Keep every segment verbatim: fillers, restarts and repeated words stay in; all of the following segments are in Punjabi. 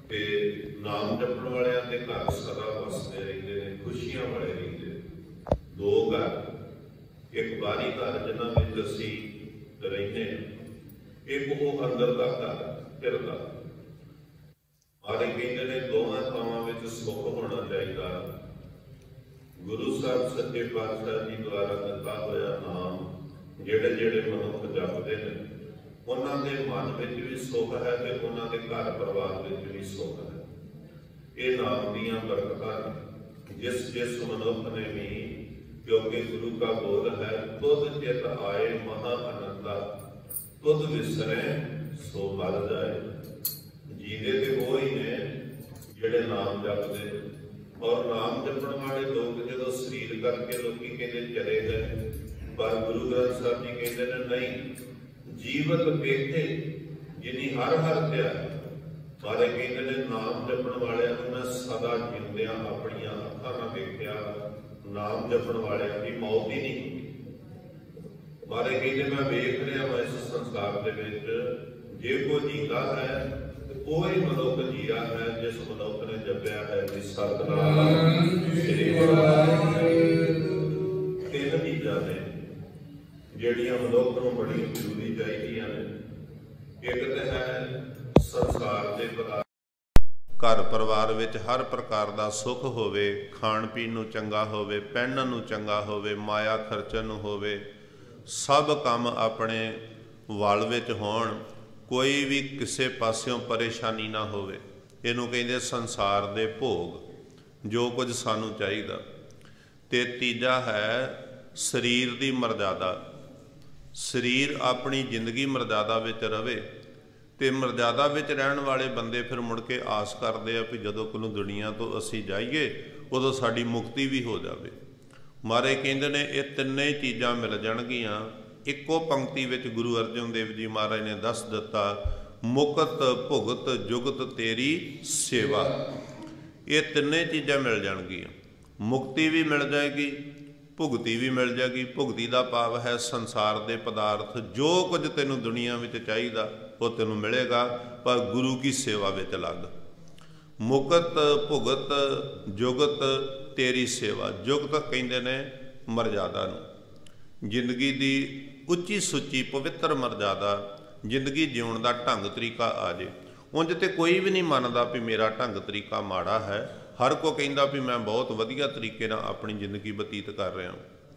ਤੇ ਨਾਮ ਜਪਣ ਵਾਲਿਆਂ ਦੇ घर सदा वसते रहते हैं, खुशियां वाले रहते हैं। दो घर, एक बाहरी घर जिन्हों में असी रहते हैं, एक वो अंदर का घर फिर का। मारे कहते हैं दोवां थावां विच सुख होना चाहिए। गुरु साहब सच्चे पातशाह जी द्वारा दिता होया नाम जेड़े जेड़े मनुख जपते हैं उन्हां दे मन विच भी सुख है ते उन्हां दे घर परिवार विच भी सुख है। ये नाम दीयां बरकतां ने। जिस जिस मनुख ने भी, क्योंकि गुरु का बोल है, तुध चित आए महा आनंदा, तुध विसरे सो मर जाए। जीदे ते वो ही ने जेड़े नाम जपदे। और नाम जपण वाले लोग जो शरीर करके लोग कहते चले गए, पर गुरु ग्रंथ साहब जी कहते हैं नहीं, जीवत बेटे जिन्नी हर हर त्या सारे कहते हैं नाम जपण वाले मैं सदा जिंदिया अपन अखा ना देखा, नाम जपण वाले की मौत ही नहीं होती। सारे कहते मैं वेख रहा वा इस संसार के विच जे कोई जीता है वही मनुख जिया है जिस मनुख ने जपया है कि सतनाम श्री वाहिगुरू। तीन चीज़ां ने ਜਿਹੜੀਆਂ ਮਨੁੱਖ ਨੂੰ ਬੜੀ ਜ਼ਰੂਰੀ ਚਾਹੀਦੀਆਂ ਨੇ। ਇੱਕ ਤਾਂ ਹੈ ਸੰਸਾਰ ਦੇ ਪਦਾਰਥ, ਘਰ ਪਰਿਵਾਰ ਵਿੱਚ ਹਰ ਪ੍ਰਕਾਰ ਦਾ ਸੁੱਖ ਹੋਵੇ, ਖਾਣ ਪੀਣ ਨੂੰ ਚੰਗਾ ਹੋਵੇ, ਪਹਿਨਣ ਨੂੰ ਚੰਗਾ ਹੋਵੇ, ਮਾਇਆ ਖਰਚਣ ਨੂੰ ਹੋਵੇ, ਸਭ ਕੰਮ ਆਪਣੇ ਵੱਲ ਵਿੱਚ ਹੋਣ, ਕੋਈ ਵੀ ਕਿਸੇ ਪਾਸਿਓਂ ਪਰੇਸ਼ਾਨੀ ਨਾ ਹੋਵੇ। ਇਹਨੂੰ ਕਹਿੰਦੇ ਸੰਸਾਰ ਦੇ ਭੋਗ, ਜੋ ਕੁਝ ਸਾਨੂੰ ਚਾਹੀਦਾ। ਤੇ ਤੀਜਾ ਹੈ ਸਰੀਰ ਦੀ ਮਰਜ਼ਾਦਾ। ਸਰੀਰ ਆਪਣੀ ਜ਼ਿੰਦਗੀ ਮਰਜ਼ਾਦਾ ਵਿੱਚ ਰਵੇ। ਤੇ ਮਰਜ਼ਾਦਾ ਵਿੱਚ ਰਹਿਣ ਵਾਲੇ ਬੰਦੇ ਫਿਰ ਮੁੜ ਕੇ ਆਸ ਕਰਦੇ ਆ ਵੀ ਜਦੋਂ ਕੋਲੋਂ ਦੁਨੀਆ ਤੋਂ ਅਸੀਂ ਜਾਈਏ ਉਦੋਂ ਸਾਡੀ ਮੁਕਤੀ ਵੀ ਹੋ ਜਾਵੇ। ਮਾਰੇ ਕਹਿੰਦੇ ਨੇ ਇਹ ਤਿੰਨੇ ਚੀਜ਼ਾਂ ਮਿਲ ਜਾਣਗੀਆਂ। ਇੱਕੋ ਪੰਕਤੀ ਵਿੱਚ ਗੁਰੂ ਅਰਜਨ ਦੇਵ ਜੀ ਮਹਾਰਾਜ ਨੇ ਦੱਸ ਦਿੱਤਾ, ਮੁਕਤ ਭੁਗਤ ਜੁਗਤ ਤੇਰੀ ਸੇਵਾ। ਇਹ ਤਿੰਨੇ ਚੀਜ਼ਾਂ ਮਿਲ ਜਾਣਗੀਆਂ। ਮੁਕਤੀ ਵੀ ਮਿਲ ਜਾਏਗੀ, ਭੁਗਤੀ ਵੀ ਮਿਲ ਜਾਏਗੀ। ਭੁਗਤੀ ਦਾ ਭਾਵ ਹੈ ਸੰਸਾਰ ਦੇ ਪਦਾਰਥ, ਜੋ ਕੁਝ ਤੈਨੂੰ ਦੁਨੀਆ ਵਿੱਚ ਚਾਹੀਦਾ ਉਹ ਤੈਨੂੰ ਮਿਲੇਗਾ, ਪਰ ਗੁਰੂ ਕੀ ਸੇਵਾ ਵਿੱਚ ਲੱਗ। ਮੁਕਤ ਭੁਗਤ ਜੁਗਤ ਤੇਰੀ ਸੇਵਾ। ਜੁਗਤ ਕਹਿੰਦੇ ਨੇ ਮਰਜ਼ਾਦਾ ਨੂੰ, ਜ਼ਿੰਦਗੀ ਦੀ ਉੱਚੀ ਸੁੱਚੀ ਪਵਿੱਤਰ ਮਰਜ਼ਾਦਾ, ਜ਼ਿੰਦਗੀ ਜਿਉਣ ਦਾ ਢੰਗ ਤਰੀਕਾ ਆ ਜੇ। ਉਂਝ ਤੇ ਕੋਈ ਵੀ ਨਹੀਂ ਮੰਨਦਾ ਵੀ ਮੇਰਾ ਢੰਗ ਤਰੀਕਾ ਮਾੜਾ ਹੈ। ਹਰ ਕੋ ਕਹਿੰਦਾ ਵੀ ਮੈਂ ਬਹੁਤ ਵਧੀਆ ਤਰੀਕੇ ਨਾਲ ਆਪਣੀ ਜ਼ਿੰਦਗੀ ਬਤੀਤ ਕਰ ਰਿਹਾ,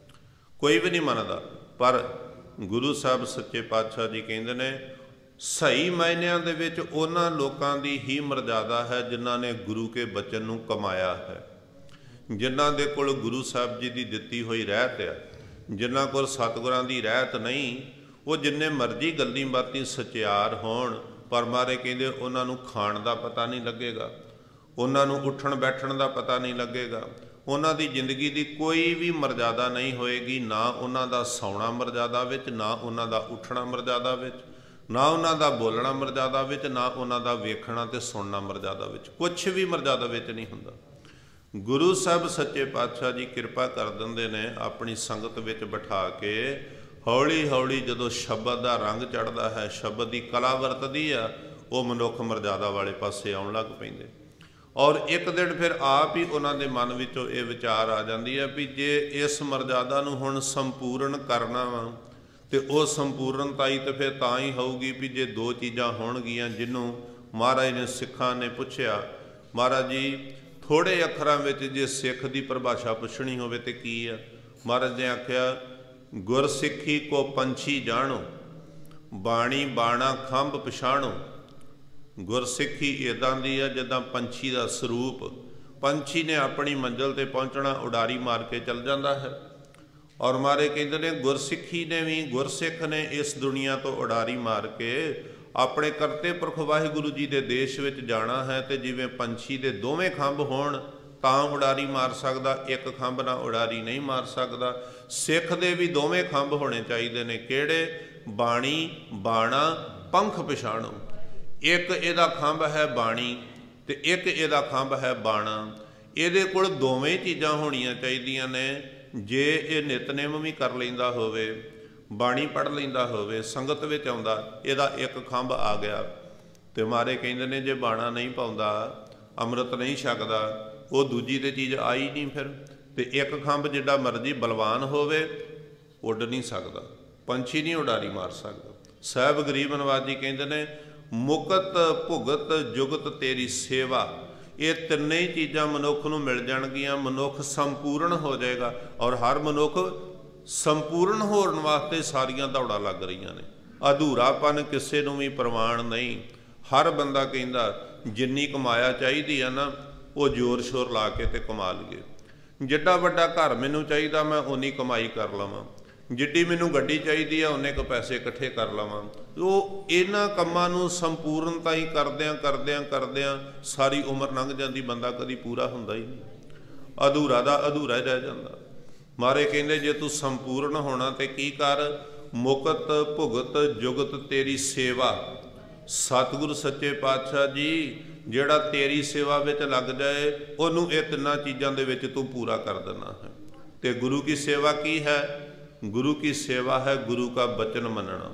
ਕੋਈ ਵੀ ਨਹੀਂ ਮੰਨਦਾ। ਪਰ ਗੁਰੂ ਸਾਹਿਬ ਸੱਚੇ ਪਾਤਸ਼ਾਹ ਜੀ ਕਹਿੰਦੇ ਨੇ ਸਹੀ ਮਾਇਨਿਆਂ ਦੇ ਵਿੱਚ ਉਹਨਾਂ ਲੋਕਾਂ ਦੀ ਹੀ ਮਰਜ਼ਾਦਾ ਹੈ ਜਿਨ੍ਹਾਂ ਨੇ ਗੁਰੂ ਕੇ ਬਚਨ ਨੂੰ ਕਮਾਇਆ ਹੈ, ਜਿਨ੍ਹਾਂ ਦੇ ਕੋਲ ਗੁਰੂ ਸਾਹਿਬ ਜੀ ਦੀ ਦਿੱਤੀ ਹੋਈ ਰਹਿਤ ਆ। ਜਿਨ੍ਹਾਂ ਕੋਲ ਸਤਿਗੁਰਾਂ ਦੀ ਰਹਿਤ ਨਹੀਂ, ਉਹ ਜਿੰਨੇ ਮਰਜ਼ੀ ਗੱਲੀ ਬਾਤੀ ਸਚਿਆਰ ਹੋਣ, ਪਰ ਮਾਰੇ ਕਹਿੰਦੇ ਉਹਨਾਂ ਨੂੰ ਖਾਣ ਦਾ ਪਤਾ ਨਹੀਂ ਲੱਗੇਗਾ, ਉਹਨਾਂ ਨੂੰ ਉੱਠਣ ਬੈਠਣ ਦਾ ਪਤਾ ਨਹੀਂ ਲੱਗੇਗਾ। ਉਹਨਾਂ ਦੀ ਜ਼ਿੰਦਗੀ ਦੀ ਕੋਈ ਵੀ ਮਰਜ਼ਾਦਾ ਨਹੀਂ ਹੋਏਗੀ, ਨਾ ਉਹਨਾਂ ਦਾ ਸੌਣਾ ਮਰਜ਼ਾਦਾ ਵਿੱਚ, ਨਾ ਉਹਨਾਂ ਦਾ ਉੱਠਣਾ ਮਰਜ਼ਾਦਾ ਵਿੱਚ, ਨਾ ਉਹਨਾਂ ਦਾ ਬੋਲਣਾ ਮਰਜ਼ਾਦਾ ਵਿੱਚ, ਨਾ ਉਹਨਾਂ ਦਾ ਵੇਖਣਾ ਤੇ ਸੁਣਨਾ ਮਰਜ਼ਾਦਾ ਵਿੱਚ। ਕੁਛ ਵੀ ਮਰਜ਼ਾਦਾ ਵਿੱਚ ਨਹੀਂ ਹੁੰਦਾ। ਗੁਰੂ ਸਾਹਿਬ ਸੱਚੇ ਪਾਤਸ਼ਾਹ ਜੀ ਕਿਰਪਾ ਕਰ ਦਿੰਦੇ ਨੇ ਆਪਣੀ ਸੰਗਤ ਵਿੱਚ ਬਿਠਾ ਕੇ। ਹੌਲੀ ਹੌਲੀ ਜਦੋਂ ਸ਼ਬਦ ਦਾ ਰੰਗ ਚੜ੍ਹਦਾ ਹੈ, ਸ਼ਬਦ ਦੀ ਕਲਾ ਵਰਤਦੀ ਆ, ਉਹ ਮਨੁੱਖ ਮਰਜ਼ਾਦਾ ਵਾਲੇ ਪਾਸੇ ਆਉਣ ਲੱਗ ਪੈਂਦੇ। ਔਰ ਇੱਕ ਦਿਨ ਫਿਰ ਆਪ ਹੀ ਉਹਨਾਂ ਦੇ ਮਨ ਵਿੱਚੋਂ ਇਹ ਵਿਚਾਰ ਆ ਜਾਂਦੀ ਹੈ ਵੀ ਜੇ ਇਸ ਮਰਜ਼ਾਦਾ ਨੂੰ ਹੁਣ ਸੰਪੂਰਨ ਕਰਨਾ ਵਾ ਤੇ ਉਹ ਸੰਪੂਰਨਤਾਈ ਤਾਂ ਫਿਰ ਤਾਂ ਹੀ ਹੋਊਗੀ ਵੀ ਜੇ ਦੋ ਚੀਜ਼ਾਂ ਹੋਣਗੀਆਂ। ਜਿਹਨੂੰ ਮਹਾਰਾਜ ਨੇ ਸਿੱਖਾਂ ਨੇ ਪੁੱਛਿਆ, ਮਹਾਰਾਜ ਜੀ ਥੋੜ੍ਹੇ ਅੱਖਰਾਂ ਵਿੱਚ ਜੇ ਸਿੱਖ ਦੀ ਪਰਿਭਾਸ਼ਾ ਪੁੱਛਣੀ ਹੋਵੇ ਤੇ ਕੀ ਆ? ਮਹਾਰਾਜ ਨੇ ਆਖਿਆ, ਗੁਰਸਿੱਖੀ ਕੋ ਪੰਛੀ ਜਾਣੋ, ਬਾਣੀ ਬਾਣਾ ਖੰਭ ਪਛਾਣੋ। ਗੁਰਸਿੱਖੀ ਇੱਦਾਂ ਦੀ ਆ ਜਿੱਦਾਂ ਪੰਛੀ ਦਾ ਸਰੂਪ। ਪੰਛੀ ਨੇ ਆਪਣੀ ਮੰਜ਼ਿਲ 'ਤੇ ਪਹੁੰਚਣਾ, ਉਡਾਰੀ ਮਾਰ ਕੇ ਚੱਲ ਜਾਂਦਾ ਹੈ। ਔਰ ਮਾਰੇ ਕਹਿੰਦੇ ਨੇ ਗੁਰਸਿੱਖੀ ਨੇ ਵੀ, ਗੁਰਸਿੱਖ ਨੇ ਇਸ ਦੁਨੀਆ ਤੋਂ ਉਡਾਰੀ ਮਾਰ ਕੇ ਆਪਣੇ ਕਰਤੇ ਪੁਰਖ ਵਾਹਿਗੁਰੂ ਜੀ ਦੇ ਦੇਸ਼ ਵਿੱਚ ਜਾਣਾ ਹੈ। ਤੇ ਜਿਵੇਂ ਪੰਛੀ ਦੇ ਦੋਵੇਂ ਖੰਭ ਹੋਣ ਤਾਂ ਉਡਾਰੀ ਮਾਰ ਸਕਦਾ, ਇੱਕ ਖੰਭ ਨਾਲ ਉਡਾਰੀ ਨਹੀਂ ਮਾਰ ਸਕਦਾ। ਸਿੱਖ ਦੇ ਵੀ ਦੋਵੇਂ ਖੰਭ ਹੋਣੇ ਚਾਹੀਦੇ ਨੇ। ਕਿਹੜੇ? ਬਾਣੀ ਬਾਣਾ ਪੰਖ ਪਛਾਣੋ। ਇੱਕ ਇਹਦਾ ਖੰਭ ਹੈ ਬਾਣੀ ਤੇ ਇੱਕ ਇਹਦਾ ਖੰਭ ਹੈ ਬਾਣਾ। ਇਹਦੇ ਕੋਲ ਦੋਵੇਂ ਚੀਜ਼ਾਂ ਹੋਣੀਆਂ ਚਾਹੀਦੀਆਂ ਨੇ। ਜੇ ਇਹ ਨਿਤਨੇਮ ਵੀ ਕਰ ਲੈਂਦਾ ਹੋਵੇ, ਬਾਣੀ ਪੜ੍ਹ ਲੈਂਦਾ ਹੋਵੇ, ਸੰਗਤ ਵਿੱਚ ਆਉਂਦਾ, ਇਹਦਾ ਇੱਕ ਖੰਭ ਆ ਗਿਆ ਤੇ ਮਾਰੇ ਕਹਿੰਦੇ ਨੇ ਜੇ ਬਾਣਾ ਨਹੀਂ ਪਾਉਂਦਾ, ਅੰਮ੍ਰਿਤ ਨਹੀਂ ਛਕਦਾ, ਉਹ ਦੂਜੀ ਤੇ ਚੀਜ਼ ਆਈ ਨਹੀਂ ਫਿਰ। ਤੇ ਇੱਕ ਖੰਭ ਜਿੱਡਾ ਮਰਜ਼ੀ ਬਲਵਾਨ ਹੋਵੇ ਉੱਡ ਨਹੀਂ ਸਕਦਾ, ਪੰਛੀ ਨਹੀਂ ਉਡਾਰੀ ਮਾਰ ਸਕਦਾ। ਸਾਹਿਬ ਗਰੀਬ ਨਵਾਜ ਜੀ ਕਹਿੰਦੇ ਨੇ ਮੁਕਤ ਭੁਗਤ ਜੁਗਤ ਤੇਰੀ ਸੇਵਾ, ਇਹ ਤਿੰਨੇ ਹੀ ਚੀਜ਼ਾਂ ਮਨੁੱਖ ਨੂੰ ਮਿਲ ਜਾਣਗੀਆਂ, ਮਨੁੱਖ ਸੰਪੂਰਨ ਹੋ ਜਾਏਗਾ। ਔਰ ਹਰ ਮਨੁੱਖ ਸੰਪੂਰਨ ਹੋਣ ਵਾਸਤੇ ਸਾਰੀਆਂ ਦੌੜਾਂ ਲੱਗ ਰਹੀਆਂ ਨੇ। ਅਧੂਰਾਪਨ ਕਿਸੇ ਨੂੰ ਵੀ ਪ੍ਰਵਾਨ ਨਹੀਂ। ਹਰ ਬੰਦਾ ਕਹਿੰਦਾ ਜਿੰਨੀ ਕਮਾਇਆ ਚਾਹੀਦੀ ਆ ਨਾ, ਉਹ ਜ਼ੋਰ ਸ਼ੋਰ ਲਾ ਕੇ ਤੇ ਕਮਾ ਲਈਏ। ਜਿੱਡਾ ਵੱਡਾ ਘਰ ਮੈਨੂੰ ਚਾਹੀਦਾ ਮੈਂ ਉਨੀ ਕਮਾਈ ਕਰ ਲਵਾਂ, ਜਿੱਡੀ ਮੈਨੂੰ ਗੱਡੀ ਚਾਹੀਦੀ ਆ ਉਨੇ ਕੁ ਪੈਸੇ ਇਕੱਠੇ ਕਰ ਲਵਾਂ। ਉਹ ਇਹਨਾਂ ਕੰਮਾਂ ਨੂੰ ਸੰਪੂਰਨਤਾ ਹੀ ਕਰਦਿਆਂ ਕਰਦਿਆਂ ਕਰਦਿਆਂ ਸਾਰੀ ਉਮਰ ਲੰਘ ਜਾਂਦੀ, ਬੰਦਾ ਕਦੀ ਪੂਰਾ ਹੁੰਦਾ ਹੀ ਨਹੀਂ, ਅਧੂਰਾ ਦਾ ਅਧੂਰਾ ਹੀ ਰਹਿ ਜਾਂਦਾ। ਮਾਰੇ ਕਹਿੰਦੇ ਜੇ ਤੂੰ ਸੰਪੂਰਨ ਹੋਣਾ ਤੇ ਕੀ ਕਰ, ਮੁਕਤ ਭੁਗਤ ਜੁਗਤ ਤੇਰੀ ਸੇਵਾ। ਸਤਿਗੁਰੂ ਸੱਚੇ ਪਾਤਸ਼ਾਹ ਜੀ ਜਿਹੜਾ ਤੇਰੀ ਸੇਵਾ ਵਿੱਚ ਲੱਗ ਜਾਏ, ਉਹਨੂੰ ਇਹ ਤਿੰਨਾਂ ਚੀਜ਼ਾਂ ਦੇ ਵਿੱਚ ਤੂੰ ਪੂਰਾ ਕਰ ਦੇਣਾ ਹੈ। ਤੇ ਗੁਰੂ ਕੀ ਸੇਵਾ ਕੀ ਹੈ? गुरु की सेवा है गुरु का बचन मनना।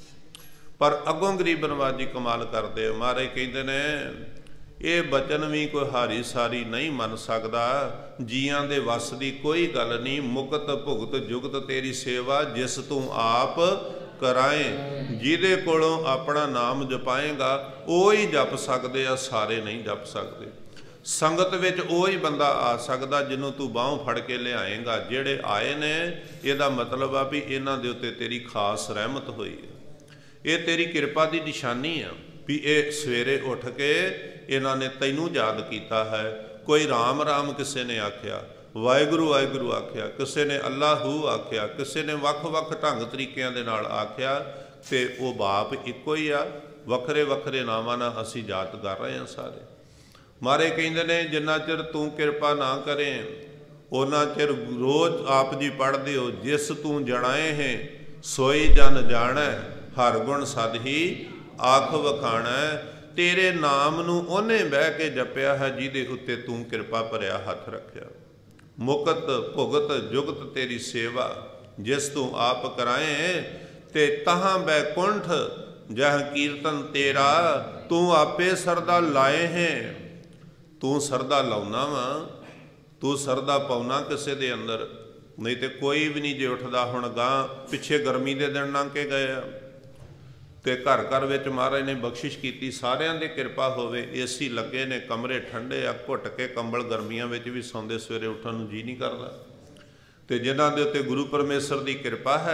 पर अगों गरीब नवाज जी कमाल करते, महाराज कहते ने ये बचन भी कोई हारी सारी नहीं मन सकता, जियां दे वस दी कोई गल नहीं। मुकत भुगत जुगत तेरी सेवा, जिस तू आप कराए, जिहदे कोलों अपना नाम जपाएगा वो ही जप सकते आ, सारे नहीं जप सकते। संगत विच वही बंदा आ सकदा जिन्हों तू बाहों फड़ के लियाएगा। जिहड़े आए ने इहदा मतलब आ भी इन्हां दे उत्ते तेरी खास रहमत हुई है, ये तेरी कृपा की निशानी आ भी ये सवेरे उठ के इन्हां ने तैनूं याद कीता है। कोई राम राम किसी ने आख्या, वाहिगुरू वाहिगुरू आख्या, किसी ने अल्लाहू आख्या, किसी ने वख वख ढंग तरीकिਆਂ ਦੇ ਨਾਲ आख्या। ते वो बाप इक्को ही आ, वखरे वखरे नावां नाल असीं जात कर रहे हैं सारे। मारे कहते ने जिन्ना चिर तू कृपा ना करें उन्ना चिर रोज आप जी पढ़ते हो, जिस तू जड़ाए हैं सोई जन जाना, हर गुण सद ही आख वखाना। तेरे नाम नू ओने बह के जपिया है जिहदे उत्ते तू कृपा भरिया हथ रखिया। मुकत भुगत जुगत तेरी सेवा, जिस तू आप कराए ते तहां बैकुंठ जह कीर्तन तेरा, तू आपे सरदा लाए हैं। तू सरदा लाउना वा, तू सरदा पाउना किसी दे अंदर, नहीं तो कोई भी नहीं जे उठदा। हुण गां पिछे गर्मी दे दिन लंघ के गए आ ते घर घर विच महाराज ने बख्शिश कीती, सारियां दे कृपा होवे, एसी लगे ने, कमरे ठंडे आ, घुट के कंबल गर्मियां विच भी सौंदे, सवेरे उठण नूं जी नहीं करदा। ते जिन्हां दे उत्ते गुरु परमेश्वर की कृपा है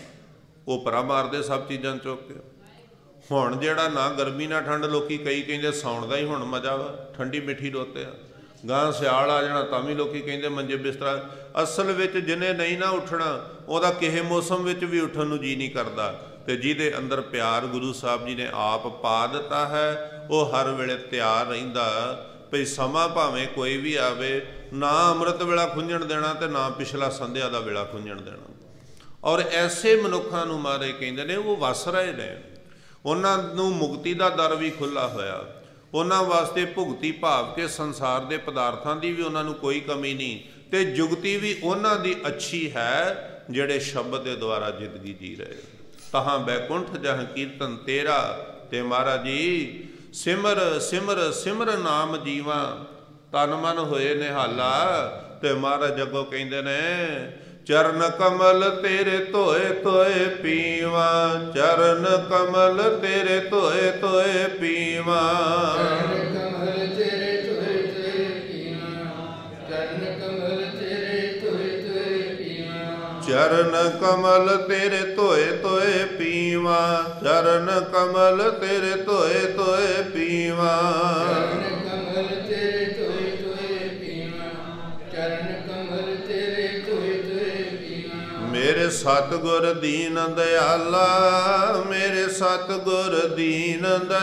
वो परा मारदे सब चीज़ां चुक के। हुण जिहड़ा ना गर्मी ना ठंड, लोकी कई कहंदे सौण दा ही हुण मजा वा, ठंडी मिठी रोते आ। गां सियाल आ जाना तां भी लोकी कहंदे मंजे बिस्तरा। असल विच जिन्हें नहीं ना उठना उहदा किसी मौसम विच भी उठण नूं जी नहीं करदा। ते जिहदे अंदर प्यार गुरु साहब जी ने आप पा दिता है, वो हर वेले तैयार रहिंदा भई समा भावें कोई भी आवे, ना अमृत वेला खुंझण देना ते ना पिछला संध्या दा वेला खुंझण देना। और ऐसे मनुखां नूं महाराज कहंदे ने वो वस रहे ने, उन्हां नूं मुक्ति का दर भी खुला होया, उन्हां वास्ते भुगती भाव के संसार के पदार्थां की भी उन्हां नूं कोई कमी नहीं, ते जुगती भी उन्हां दी अच्छी है जिहड़े शब्द के द्वारा जिंदगी जी रहे। तहां बैकुंठ जह कीर्तन तेरा, ते महाराज जी सिमर सिमर सिमर नाम जीवा, तन मन होए निहाला। ते महाराज अगों कहंदे ने चरण कमल तेरे धोए धोए पीवा, चरण कमल तेरे धोए धोए पीवा, चरण कमल तेरे धोए धोए पीवा, चरण कमल तेरे धोए धोए पीवा, चरण कमल तेरे धोए धोए पीवा, चरण कमल तेरे धोए धोए पीवा, चरण कमल तेरे धोए धोए पीवा, चरण कमल तेरे धोए धोए पीवा। मेरे सतगुर दीन दयाला, मेरे सतगुर दीन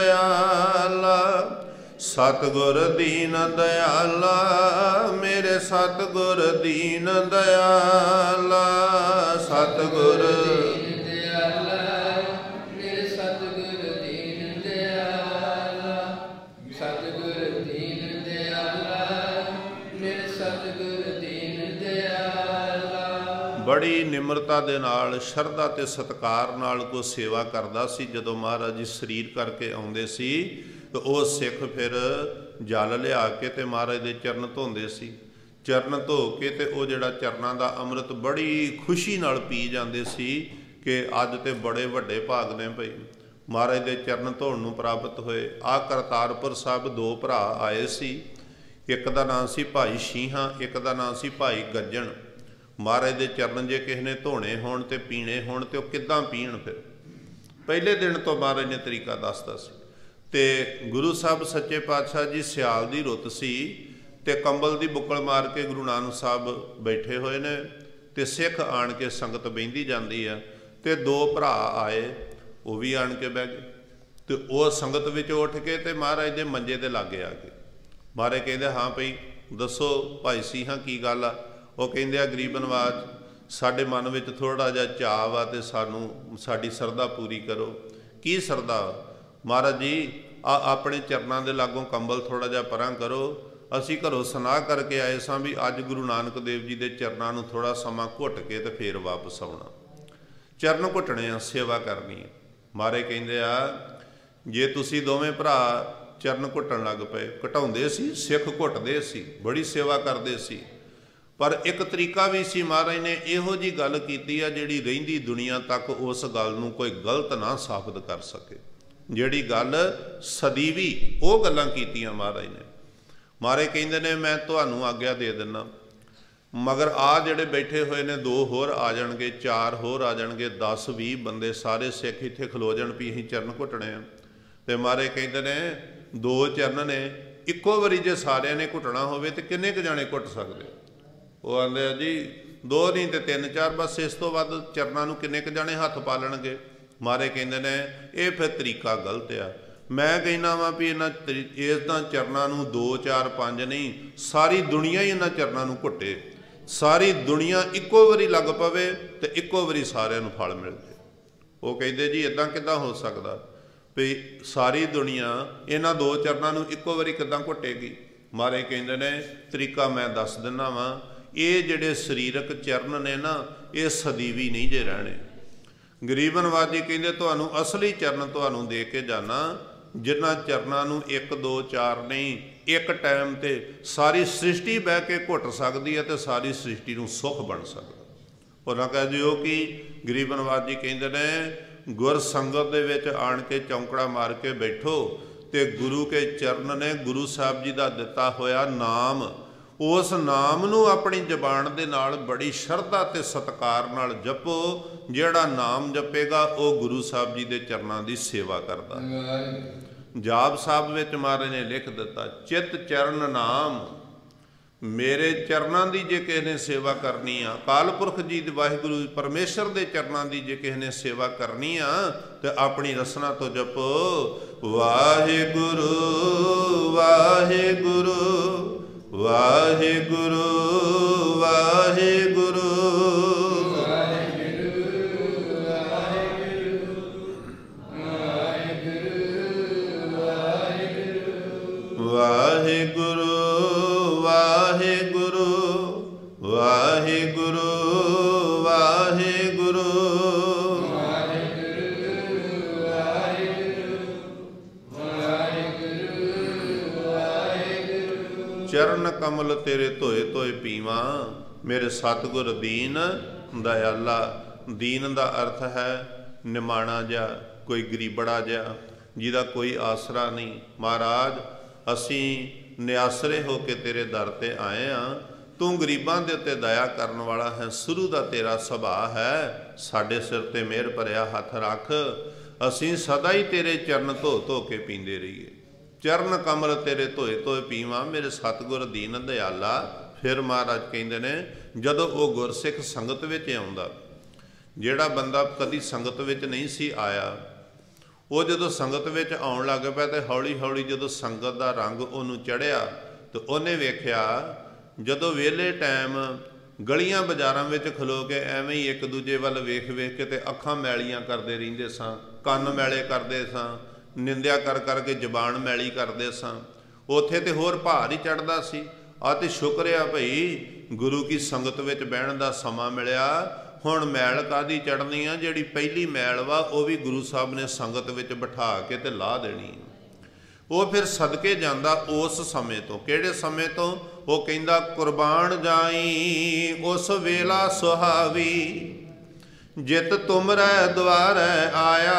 दयाला, सतगुर दीन दयाला, मेरे सतगुर दीन दयाला, सतगुर दीन दयाला, मेरे सतगुर दीन दयाला, सतगुर दीन दयाला, मेरे सतगुर दीन दयाला। बड़ी निमरता दे नाल शरधा ते सत्कार नाल को सेवा करदा सी। जदों महाराज जी शरीर करके आउंदे सी तो वो सिख फिर जल लिया के ते महाराज दे चरण धोंदे सी। चरण धो के ते वो जिहड़ा चरनां दा अमृत बड़ी खुशी नाल पी जांदे सी कि अज ते बड़े वड्डे भाग ने भई महाराज दे चरण धोण नूं प्राप्त होए। आ करतारपुर साहब दो भरा आए सी, एक दा नाम सी भाई शीहा, एक दा नाम सी भाई गज्जण। महाराज दे चरण जे किसी ने धोने होण ते पीने होण ते वो किद्दां पीण? फिर पहले दिन तो महाराज ने तरीका दसदा सी। ते गुरु साहब सच्चे पातशाह जी सियाल दी रुत सी ते कंबल दी बुक्कल मार के गुरु नानक साहब बैठे हुए ने ते सिख आण के संगत बहिंदी जांदी आ। ते दो भरा आए, वो भी आण के बह गए ते वो संगत विच उठ के ते महाराज दे मंजे दे लागे आ गए। महाराज कहंदे हाँ भई दसो भाई सीहा की गल आ? वो कहंदे आ गरीब नवाज साडे मन विच थोड़ा जिहा चाव आ ते सानू साडी सरदा पूरी करो। की सरदा? महाराज जी आ अपने चरनां दे लागों कंबल थोड़ा जिहा परां करो। असीं घरों सनाह करके आए सां भी अज गुरु नानक देव जी दे चरनां नूं थोड़ा समा घुट के ते फिर वापस आउणा। चरण घुटने आ, सेवा करनी है। महाराज कहंदे आ जे तुसीं दोवें भरा चरण घुटण लग पए, घटाउंदे सी सिख घुटदे सी, बड़ी सेवा करदे सी, पर एक तरीका भी सी महाराज ने इहो जी गल कीती आ जिहड़ी रहिंदी दुनिया तक उस गल नूं कोई गलत ना साबित कर सके। जिहड़ी गल सदीवी वो गल्लां कीतियां महाराज ने। महाराज कहंदे ने मैं तुहानूं आग्या दे दिना, मगर आ जिहड़े बैठे हुए ने दो होर आ जाणगे, चार होर आ जाणगे, दस भी बंदे सारे सिख इत्थे खलो जाण भी असीं चरण घुटणे आ। ते महाराज कहंदे ने दो चरण ने, इक्को वारी जे सारिਆਂ ने घुटना होवे ते किन्ने क जाणे घुट सकदे? वो आंदे आ जी दो नहीं तो तीन चार, बस इस तो वध चरनां नूं किन्ने क जाणे हत्थ पा लैणगे। महाराज कहंदे ने ये फिर तरीका गलत आ। मैं कहना वा भी इन्हां इस चरनां नूं दो चार पांच नहीं, सारी दुनिया ही इन्हां चरनां नूं घुटे, सारी दुनिया इक्को वारी लग पवे ते इक्को वारी सारिਆਂ नूं फल मिल जाए। वो कहंदे जी इदां किदां हो सकदा भी सारी दुनिया इन्हां दो चरनां नूं इक्को वारी किदां घुटेगी? महाराज कहंदे ने तरीका मैं दस दिना वा, ये जिहड़े सरीरक चरण ने ना ये सदीवी नहीं जे रहने। गरीब नवाज जी कहंदे तुहानूं असली चरण तुहानूं दे के जाना जिन्हां चरनां नूं एक दो चार नहीं, एक टाइम ते सारी सृष्टि बह के घुट सकदी है ते सारी सृष्टि नूं सुख बन सकदा। उन्हां कह दिओ कि गरीब नवाज जी कहंदे ने गुर संगत दे विच आण के चौंकड़ा मार के बैठो ते गुरु के चरण ने गुरु साहब जी दा दिता होया नाम, उस नाम नूं अपनी जबान दे नाल बड़ी शरधा ते सत्कार नाल जपो। जिहड़ा नाम जपेगा वो गुरु साहब जी दे चरनां दी सेवा करदा। जाप साहब विच महाराज ने लिख दिता चित चरण नाम, मेरे चरनां दी जे किसी ने सेवा करनी आ, अकाल पुरख जी दे वाहिगुरू परमेश्वर दे चरनां दी जे किसी ने सेवा करनी आ ते अपनी रसना तो जपो वाहिगुरू वाहिगुरू वाहिगुरू वाहिगुरू वाहिगुरू वाहिगुरू वाहिगुरू वाहिगुरू चरण कमल तेरे धोए धोए पीवा, मेरे सतगुर दीन दयाला। दीन का अर्थ है निमाणा जा, कोई गरीबड़ा जा जिहदा कोई आसरा नहीं। महाराज असी निआसरे हो के तेरे दर ते आए हाँ, तू गरीबां दे उत्ते दया करन वाला है, शुरू दा तेरा सुभाव है, साडे सिर ते मेहर भरिया हथ रख, असी सदा ही तेरे चरण धो धो के पींदे रहिए। चरण कमल तेरे धोए धोए पीवा, मेरे सतगुर दीन दयाला। फिर महाराज कहंदे ने जदों वो गुरसिख संगत विच आउंदा, जिहड़ा बंदा कदी संगत विच नहीं सी आया, वो जदों संगत विच आउण लग पिया ते हौली हौली जदों संगत दा रंग उहनूं चढ़िया तो उहने वेख्या जदों वेले टाइम गलियां बाजारां विच खलो के एवें ही एक दूजे वल वेख वेख के ते अखां मैलियां करदे रहिंदे सां, कंन मैले करदे सां, निंदिया कर करके जबान मैली करदे सां, उत्थे ते होर भार ही चढ़दा सी। आ ते शुक्र आ भई गुरु की संगत विच बहण दा समा मिलिया। हुण मैल कादी चढ़नी आ, जिहड़ी पहली मैल वा वो भी गुरु साहब ने संगत विच बिठा के ते ला देनी। ਉਹ ਫਿਰ ਸਦਕੇ ਜਾਂਦਾ ਉਸ ਸਮੇਂ ਤੋਂ। ਕਿਹੜੇ ਸਮੇਂ ਤੋਂ? ਉਹ ਕਹਿੰਦਾ ਕੁਰਬਾਨ ਜਾਈ ਉਸ ਵੇਲਾ ਸੁਹਾਵੀ, ਜਿਤ ਤੁਮਰੈ ਦੁਆਰੈ ਆਇਆ।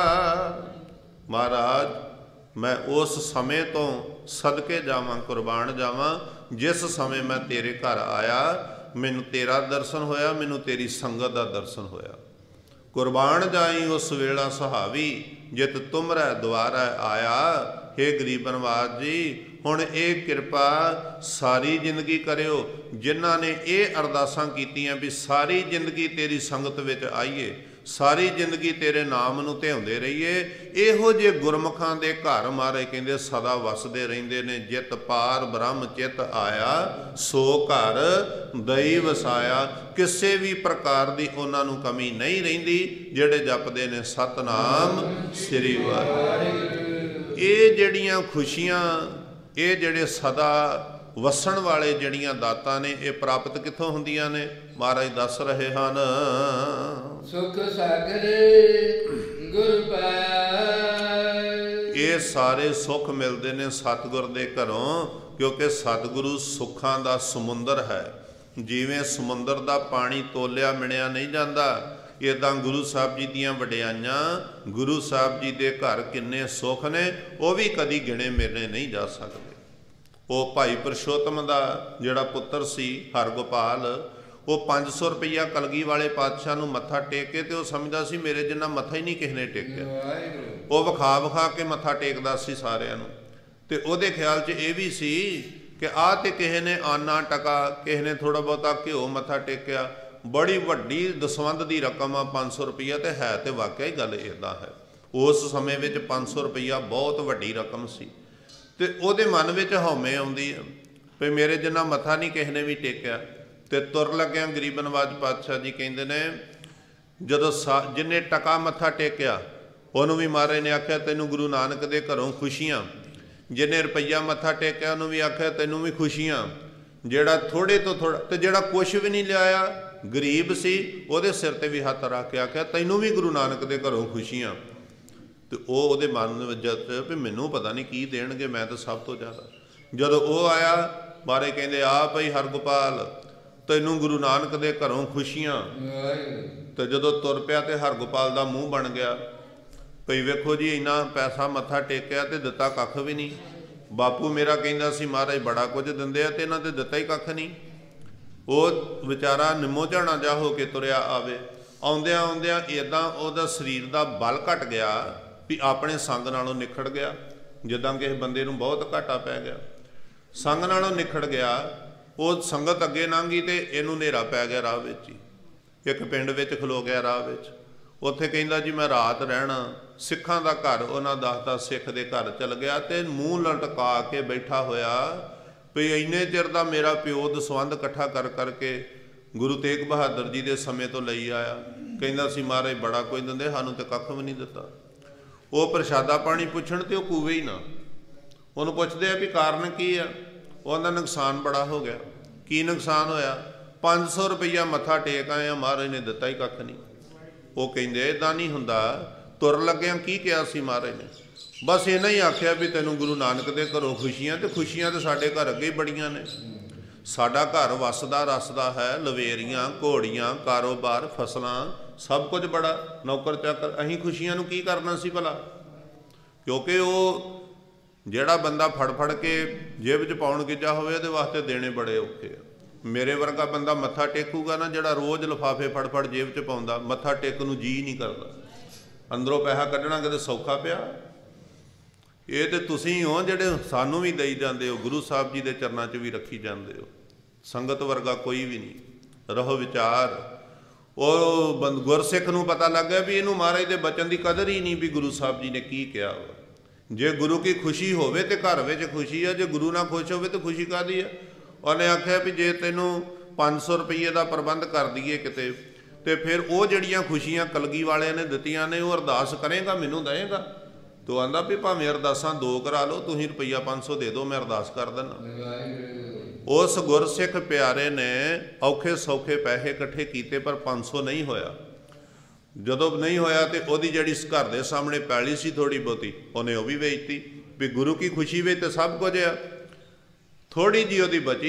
ਮਹਾਰਾਜ ਮੈਂ ਉਸ ਸਮੇਂ ਤੋਂ ਸਦਕੇ ਜਾਵਾਂ, ਕੁਰਬਾਨ ਜਾਵਾਂ ਜਿਸ ਸਮੇਂ ਮੈਂ ਤੇਰੇ ਘਰ ਆਇਆ, ਮੈਨੂੰ ਤੇਰਾ ਦਰਸ਼ਨ ਹੋਇਆ, ਮੈਨੂੰ ਤੇਰੀ ਸੰਗਤ ਦਾ ਦਰਸ਼ਨ ਹੋਇਆ। ਕੁਰਬਾਨ ਜਾਈ ਉਸ ਵੇਲਾ ਸੁਹਾਵੀ, ਜਿਤ ਤੁਮਰੈ ਦੁਆਰੈ ਆਇਆ। हे ਗਰੀਬ ਨਿਵਾਜ ਜੀ, ਹੁਣ ਇਹ ਕਿਰਪਾ ਸਾਰੀ ਜ਼ਿੰਦਗੀ ਕਰਿਓ। ਜਿਨ੍ਹਾਂ ਨੇ ਇਹ ਅਰਦਾਸਾਂ ਕੀਤੀਆਂ ਵੀ ਸਾਰੀ ਜ਼ਿੰਦਗੀ ਤੇਰੀ ਸੰਗਤ ਵਿੱਚ ਆਈਏ, ਸਾਰੀ ਜ਼ਿੰਦਗੀ ਤੇਰੇ ਨਾਮ ਨੂੰ ਧਿਆਉਂਦੇ ਰਹੀਏ, ਇਹੋ ਜਿਹੇ ਗੁਰਮੁਖਾਂ ਦੇ ਘਰ ਮਹਾਰਾਜ ਕਹਿੰਦੇ ਸਦਾ ਵਸਦੇ ਰਹਿੰਦੇ ਨੇ। ਜਿਤ ਪਾਰ ਬ੍ਰਹਮ ਚਿਤ ਆਇਆ, ਸੋ ਘਰ ਦਈ ਵਸਾਇਆ। ਕਿਸੇ ਵੀ ਪ੍ਰਕਾਰ ਦੀ ਉਹਨਾਂ ਨੂੰ ਕਮੀ ਨਹੀਂ ਰਹਿੰਦੀ ਜਿਹੜੇ ਜਪਦੇ ਨੇ ਸਤਨਾਮ ਸ੍ਰੀ ਵਾਹਿਗੁਰੂ। ਇਹ ਜਿਹੜੀਆਂ ਖੁਸ਼ੀਆਂ, ਇਹ ਜਿਹੜੇ ਸਦਾ ਵਸਣ ਵਾਲੇ ਜਿਹੜੀਆਂ ਦਾਤਾਂ ਨੇ, ਇਹ ਪ੍ਰਾਪਤ ਕਿੱਥੋਂ ਹੁੰਦੀਆਂ ਨੇ? ਮਹਾਰਾਜ ਦੱਸ ਰਹੇ ਹਨ, ਸੁਖ ਸਾਗਰ ਗੁਰ ਪਾਇਆ। ਇਹ ਸਾਰੇ ਸੁੱਖ ਮਿਲਦੇ ਨੇ ਸਤਿਗੁਰ ਦੇ ਘਰੋਂ, ਕਿਉਂਕਿ ਸਤਿਗੁਰੂ ਸੁੱਖਾਂ ਦਾ ਸਮੁੰਦਰ ਹੈ। ਜਿਵੇਂ ਸਮੁੰਦਰ ਦਾ ਪਾਣੀ ਤੋਲਿਆ ਮਿਣਿਆ ਨਹੀਂ ਜਾਂਦਾ, ਇੱਦਾਂ ਗੁਰੂ ਸਾਹਿਬ ਜੀ ਦੀਆਂ ਵਡਿਆਈਆਂ, ਗੁਰੂ ਸਾਹਿਬ ਜੀ ਦੇ ਘਰ ਕਿੰਨੇ ਸੁੱਖ ਨੇ, ਉਹ ਵੀ ਕਦੀ ਗਿਣੇ ਮਿਲਣੇ ਨਹੀਂ ਜਾ ਸਕਦੇ। ਉਹ ਭਾਈ ਪੁਰਸ਼ੋਤਮ ਦਾ ਜਿਹੜਾ ਪੁੱਤਰ ਸੀ ਹਰਗੋਪਾਲ, ਉਹ ਪੰਜ ਸੌ ਰੁਪਈਆ ਕਲਗੀ ਵਾਲੇ ਪਾਤਸ਼ਾਹ ਨੂੰ ਮੱਥਾ ਟੇਕ ਕੇ, ਤੇ ਉਹ ਸਮਝਦਾ ਸੀ ਮੇਰੇ ਜਿੰਨਾ ਮੱਥਾ ਹੀ ਨਹੀਂ ਕਿਸੇ ਨੇ ਟੇਕਿਆ। ਉਹ ਵਿਖਾ ਵਿਖਾ ਕੇ ਮੱਥਾ ਟੇਕਦਾ ਸੀ ਸਾਰਿਆਂ ਨੂੰ, ਤੇ ਉਹਦੇ ਖਿਆਲ 'ਚ ਇਹ ਵੀ ਸੀ ਕਿ ਆਹ ਤੇ ਕਿਸੇ ਨੇ ਆਨਾ ਟਕਾ, ਕਿਸੇ ਨੇ ਥੋੜ੍ਹਾ ਬਹੁਤਾ ਘਿਓ ਮੱਥਾ ਟੇਕਿਆ, ਬੜੀ ਵੱਡੀ ਦਸਵੰਧ ਦੀ ਰਕਮ ਆ ਪੰਜ ਸੌ ਰੁਪਈਆ, ਤੇ ਹੈ ਤੇ ਵਾਕਿਆ ਹੀ ਗੱਲ ਇੱਦਾਂ ਹੈ। ਉਸ ਸਮੇਂ ਵਿੱਚ ਪੰਜ ਸੌ ਰੁਪਈਆ ਬਹੁਤ ਵੱਡੀ ਰਕਮ ਸੀ, ਤੇ ਉਹਦੇ ਮਨ ਵਿੱਚ ਹਉਮੈ ਆਉਂਦੀ ਹੈ ਵੀ ਮੇਰੇ ਜਿੰਨਾ ਮੱਥਾ ਨਹੀਂ ਕਿਸੇ ਨੇ ਵੀ ਟੇਕਿਆ। ਤੇ ਤੁਰ ਲੱਗਿਆ ਗਰੀਬ ਨਵਾਜ ਪਾਤਸ਼ਾਹ ਜੀ ਕਹਿੰਦੇ ਨੇ, ਜਦੋਂ ਸਾ ਜਿੰਨੇ ਟਕਾ ਮੱਥਾ ਟੇਕਿਆ ਉਹਨੂੰ ਵੀ ਮਹਾਰਾਜ ਨੇ ਆਖਿਆ ਤੈਨੂੰ ਗੁਰੂ ਨਾਨਕ ਦੇ ਘਰੋਂ ਖੁਸ਼ੀਆਂ। ਜਿਹਨੇ ਰੁਪਈਆ ਮੱਥਾ ਟੇਕਿਆ ਉਹਨੂੰ ਵੀ ਆਖਿਆ ਤੈਨੂੰ ਵੀ ਖੁਸ਼ੀਆਂ। ਜਿਹੜਾ ਥੋੜੇ ਤੋਂ ਥੋੜਾ, ਤੇ ਜਿਹੜਾ ਕੁਛ ਵੀ ਨਹੀਂ ਲਿਆਇਆ, ਗਰੀਬ ਸੀ, ਉਹਦੇ ਸਿਰ ਤੇ ਵੀ ਹੱਥ ਰੱਖ ਕੇ ਆਖਿਆ ਤੈਨੂੰ ਵੀ ਗੁਰੂ ਨਾਨਕ ਦੇ ਘਰੋਂ ਖੁਸ਼ੀਆਂ। ਤੇ ਉਹ ਉਹਦੇ ਮਨ ਵਿੱਚ ਵੀ ਮੈਨੂੰ ਪਤਾ ਨਹੀਂ ਕੀ ਦੇਣਗੇ, ਮੈਂ ਤਾਂ ਸਭ ਤੋਂ ਜ਼ਿਆਦਾ। ਜਦੋਂ ਉਹ ਆਇਆ, ਬਾਰੇ ਕਹਿੰਦੇ ਆ ਭਾਈ ਹਰਗੋਪਾਲ ਤੈਨੂੰ ਗੁਰੂ ਨਾਨਕ ਦੇ ਘਰੋਂ ਖੁਸ਼ੀਆਂ। ਤੇ ਜਦੋਂ ਤੁਰ ਪਿਆ ਤੇ ਹਰਗੋਪਾਲ ਦਾ ਮੂੰਹ ਬਣ ਗਿਆ ਭਈ ਵੇਖੋ ਜੀ ਇੰਨਾ ਪੈਸਾ ਮੱਥਾ ਟੇਕਿਆ ਤੇ ਦਿੱਤਾ ਕੱਖ ਵੀ ਨਹੀਂ। ਬਾਪੂ ਮੇਰਾ ਕਹਿੰਦਾ ਸੀ ਮਹਾਰਾਜ ਬੜਾ ਕੁਝ ਦਿੰਦੇ ਆ, ਤੇ ਇਹਨਾਂ ਤੇ ਦਿੱਤਾ ਹੀ ਕੱਖ ਨਹੀਂ। ਉਹ ਵਿਚਾਰਾ ਨਿੰਮੋ ਝਾਣਾ ਜਾ ਹੋ ਕੇ ਤੁਰਿਆ ਆਵੇ, ਆਉਂਦਿਆਂ ਆਉਂਦਿਆਂ ਇੱਦਾਂ ਉਹਦਾ ਸਰੀਰ ਦਾ ਬਲ ਘਟ ਗਿਆ ਵੀ ਆਪਣੇ ਸੰਗ ਨਾਲੋਂ ਨਿਖੜ ਗਿਆ। ਜਿੱਦਾਂ ਕਿਸੇ ਬੰਦੇ ਨੂੰ ਬਹੁਤ ਘਾਟਾ ਪੈ ਗਿਆ, ਸੰਗ ਨਾਲੋਂ ਨਿਖੜ ਗਿਆ। ਉਹ ਸੰਗਤ ਅੱਗੇ ਲੰਘੀ ਤੇ ਇਹਨੂੰ ਹਨੇਰਾ ਪੈ ਗਿਆ ਰਾਹ ਵਿੱਚ ਹੀ। ਇੱਕ ਪਿੰਡ ਵਿੱਚ ਖਲੋ ਗਿਆ ਰਾਹ ਵਿੱਚ, ਉੱਥੇ ਕਹਿੰਦਾ ਜੀ ਮੈਂ ਰਾਤ ਰਹਿਣਾ। ਸਿੱਖਾਂ ਦਾ ਘਰ, ਉਹਨਾਂ ਦੱਸਦਾ ਸਿੱਖ ਦੇ ਘਰ ਚਲ ਗਿਆ, ਤੇ ਮੂੰਹ ਲਟਕਾ ਕੇ ਬੈਠਾ ਹੋਇਆ ਵੀ ਇੰਨੇ ਚਿਰ ਦਾ ਮੇਰਾ ਪਿਓ ਦਸਵੰਧ ਇਕੱਠਾ ਕਰ ਕਰਕੇ ਗੁਰੂ ਤੇਗ ਬਹਾਦਰ ਜੀ ਦੇ ਸਮੇਂ ਤੋਂ ਲਈ ਆਇਆ। ਕਹਿੰਦਾ ਸੀ ਮਹਾਰਾਜ ਬੜਾ ਕੁਝ ਦਿੰਦੇ, ਸਾਨੂੰ ਤੇ ਕੱਖ ਵੀ ਨਹੀਂ ਦਿੱਤਾ। ਉਹ ਪ੍ਰਸ਼ਾਦਾ ਪਾਣੀ ਪੁੱਛਣ ਤੇ ਉਹ ਕੂਵੇ ਹੀ ਨਾ। ਉਹਨੂੰ ਪੁੱਛਦੇ ਆ ਵੀ ਕਾਰਨ ਕੀ ਆ? ਉਹਦਾ ਨੁਕਸਾਨ ਬੜਾ ਹੋ ਗਿਆ। ਕੀ ਨੁਕਸਾਨ ਹੋਇਆ? ਪੰਜ ਸੌ ਰੁਪਈਆ ਮੱਥਾ ਟੇਕ ਆਏ ਆ, ਮਹਾਰਾਜ ਨੇ ਦਿੱਤਾ ਹੀ ਕੱਖ ਨਹੀਂ। ਉਹ ਕਹਿੰਦੇ ਇੱਦਾਂ ਨਹੀਂ ਹੁੰਦਾ। ਤੁਰ ਲੱਗਿਆ ਕੀ ਕਿਹਾ ਸੀ ਮਹਾਰਾਜ ਨੇ? ਬਸ ਇਹਨਾਂ ਹੀ ਆਖਿਆ ਵੀ ਤੈਨੂੰ ਗੁਰੂ ਨਾਨਕ ਦੇ ਘਰੋਂ ਖੁਸ਼ੀਆਂ। ਤੇ ਖੁਸ਼ੀਆਂ ਤੇ ਸਾਡੇ ਘਰ ਅੱਗੇ ਹੀ ਬੜੀਆਂ ਨੇ। ਸਾਡਾ ਘਰ ਵਸਦਾ ਰਸਦਾ ਹੈ, ਲਵੇਰੀਆਂ, ਘੋੜੀਆਂ, ਕਾਰੋਬਾਰ, ਫਸਲਾਂ, ਸਭ ਕੁਝ ਬੜਾ, ਨੌਕਰ ਚਾਕਰ। ਅਸੀਂ ਖੁਸ਼ੀਆਂ ਨੂੰ ਕੀ ਕਰਨਾ ਸੀ ਭਲਾ? ਕਿਉਂਕਿ ਉਹ ਜਿਹੜਾ ਬੰਦਾ ਫੜ ਫੜ ਕੇ ਜੇਬ 'ਚ ਪਾਉਣ ਗਿੱਜਾ ਹੋਵੇ ਉਹਦੇ ਵਾਸਤੇ ਦੇਣੇ ਬੜੇ ਔਖੇ ਆ। ਮੇਰੇ ਵਰਗਾ ਬੰਦਾ ਮੱਥਾ ਟੇਕੂਗਾ ਨਾ, ਜਿਹੜਾ ਰੋਜ਼ ਲਿਫਾਫੇ ਫੜ ਫੜ ਜੇਬ 'ਚ ਪਾਉਂਦਾ, ਮੱਥਾ ਟੇਕਣ ਨੂੰ ਜੀ ਨਹੀਂ ਕਰਦਾ। ਅੰਦਰੋਂ ਪੈਸਾ ਕੱਢਣਾ ਕਿਤੇ ਸੌਖਾ ਪਿਆ? ਇਹ ਤੇ ਤੁਸੀਂ ਹੋ ਜਿਹੜੇ ਸਾਨੂੰ ਵੀ ਦੇਈ ਜਾਂਦੇ ਹੋ, ਗੁਰੂ ਸਾਹਿਬ ਜੀ ਦੇ ਚਰਨਾਂ 'ਚ ਵੀ ਰੱਖੀ ਜਾਂਦੇ ਹੋ। ਸੰਗਤ ਵਰਗਾ ਕੋਈ ਵੀ ਨਹੀਂ। ਰਹੋ ਵਿਚਾਰ। ਉਹ ਗੁਰਸਿੱਖ ਨੂੰ ਪਤਾ ਲੱਗ ਗਿਆ ਵੀ ਇਹਨੂੰ ਮਹਾਰਾਜ ਦੇ ਬਚਨ ਦੀ ਕਦਰ ਹੀ ਨਹੀਂ, ਵੀ ਗੁਰੂ ਸਾਹਿਬ ਜੀ ਨੇ ਕੀ ਕਿਹਾ ਵਾ। ਜੇ ਗੁਰੂ ਕੀ ਖੁਸ਼ੀ ਹੋਵੇ ਤੇ ਘਰ ਵਿੱਚ ਖੁਸ਼ੀ ਆ, ਜੇ ਗੁਰੂ ਨਾਲ ਖੁਸ਼ ਹੋਵੇ ਤਾਂ ਖੁਸ਼ੀ ਕਾਹਦੀ ਆ? ਉਹਨੇ ਆਖਿਆ ਵੀ ਜੇ ਤੈਨੂੰ ਪੰਜ ਸੌ ਰੁਪਈਏ ਦਾ ਪ੍ਰਬੰਧ ਕਰ ਦਈਏ ਕਿਤੇ, ਤੇ ਫਿਰ ਉਹ ਜਿਹੜੀਆਂ ਖੁਸ਼ੀਆਂ ਕਲਗੀ ਵਾਲਿਆਂ ਨੇ ਦਿੱਤੀਆਂ ਨੇ, ਉਹ ਅਰਦਾਸ ਕਰੇਗਾ ਮੈਨੂੰ ਦੇਏਗਾ? ਤੂੰ ਆਂਦਾ ਵੀ ਭਾਵੇਂ ਅਰਦਾਸਾਂ ਦੋ ਕਰਾ ਲਓ, ਤੁਸੀਂ ਰੁਪਈਆ ਪੰਜ ਸੌ ਦੇ ਦਿਓ, ਮੈਂ ਅਰਦਾਸ ਕਰ ਦਿੰਦਾ। ਉਸ ਗੁਰਸਿੱਖ ਪਿਆਰੇ ਨੇ ਔਖੇ ਸੌਖੇ ਪੈਸੇ ਇਕੱਠੇ ਕੀਤੇ, ਪਰ ਪੰਜ ਸੌ ਨਹੀਂ ਹੋਇਆ। ਜਦੋਂ ਨਹੀਂ ਹੋਇਆ ਤੇ ਉਹਦੀ ਜਿਹੜੀ ਘਰ ਦੇ ਸਾਹਮਣੇ ਪੈਲੀ ਸੀ ਥੋੜ੍ਹੀ ਬਹੁਤੀ, ਉਹਨੇ ਉਹ ਵੀ ਵੇਚਤੀ। भी गुरु की खुशी में तो सब कुछ आ। थोड़ी जी वो बची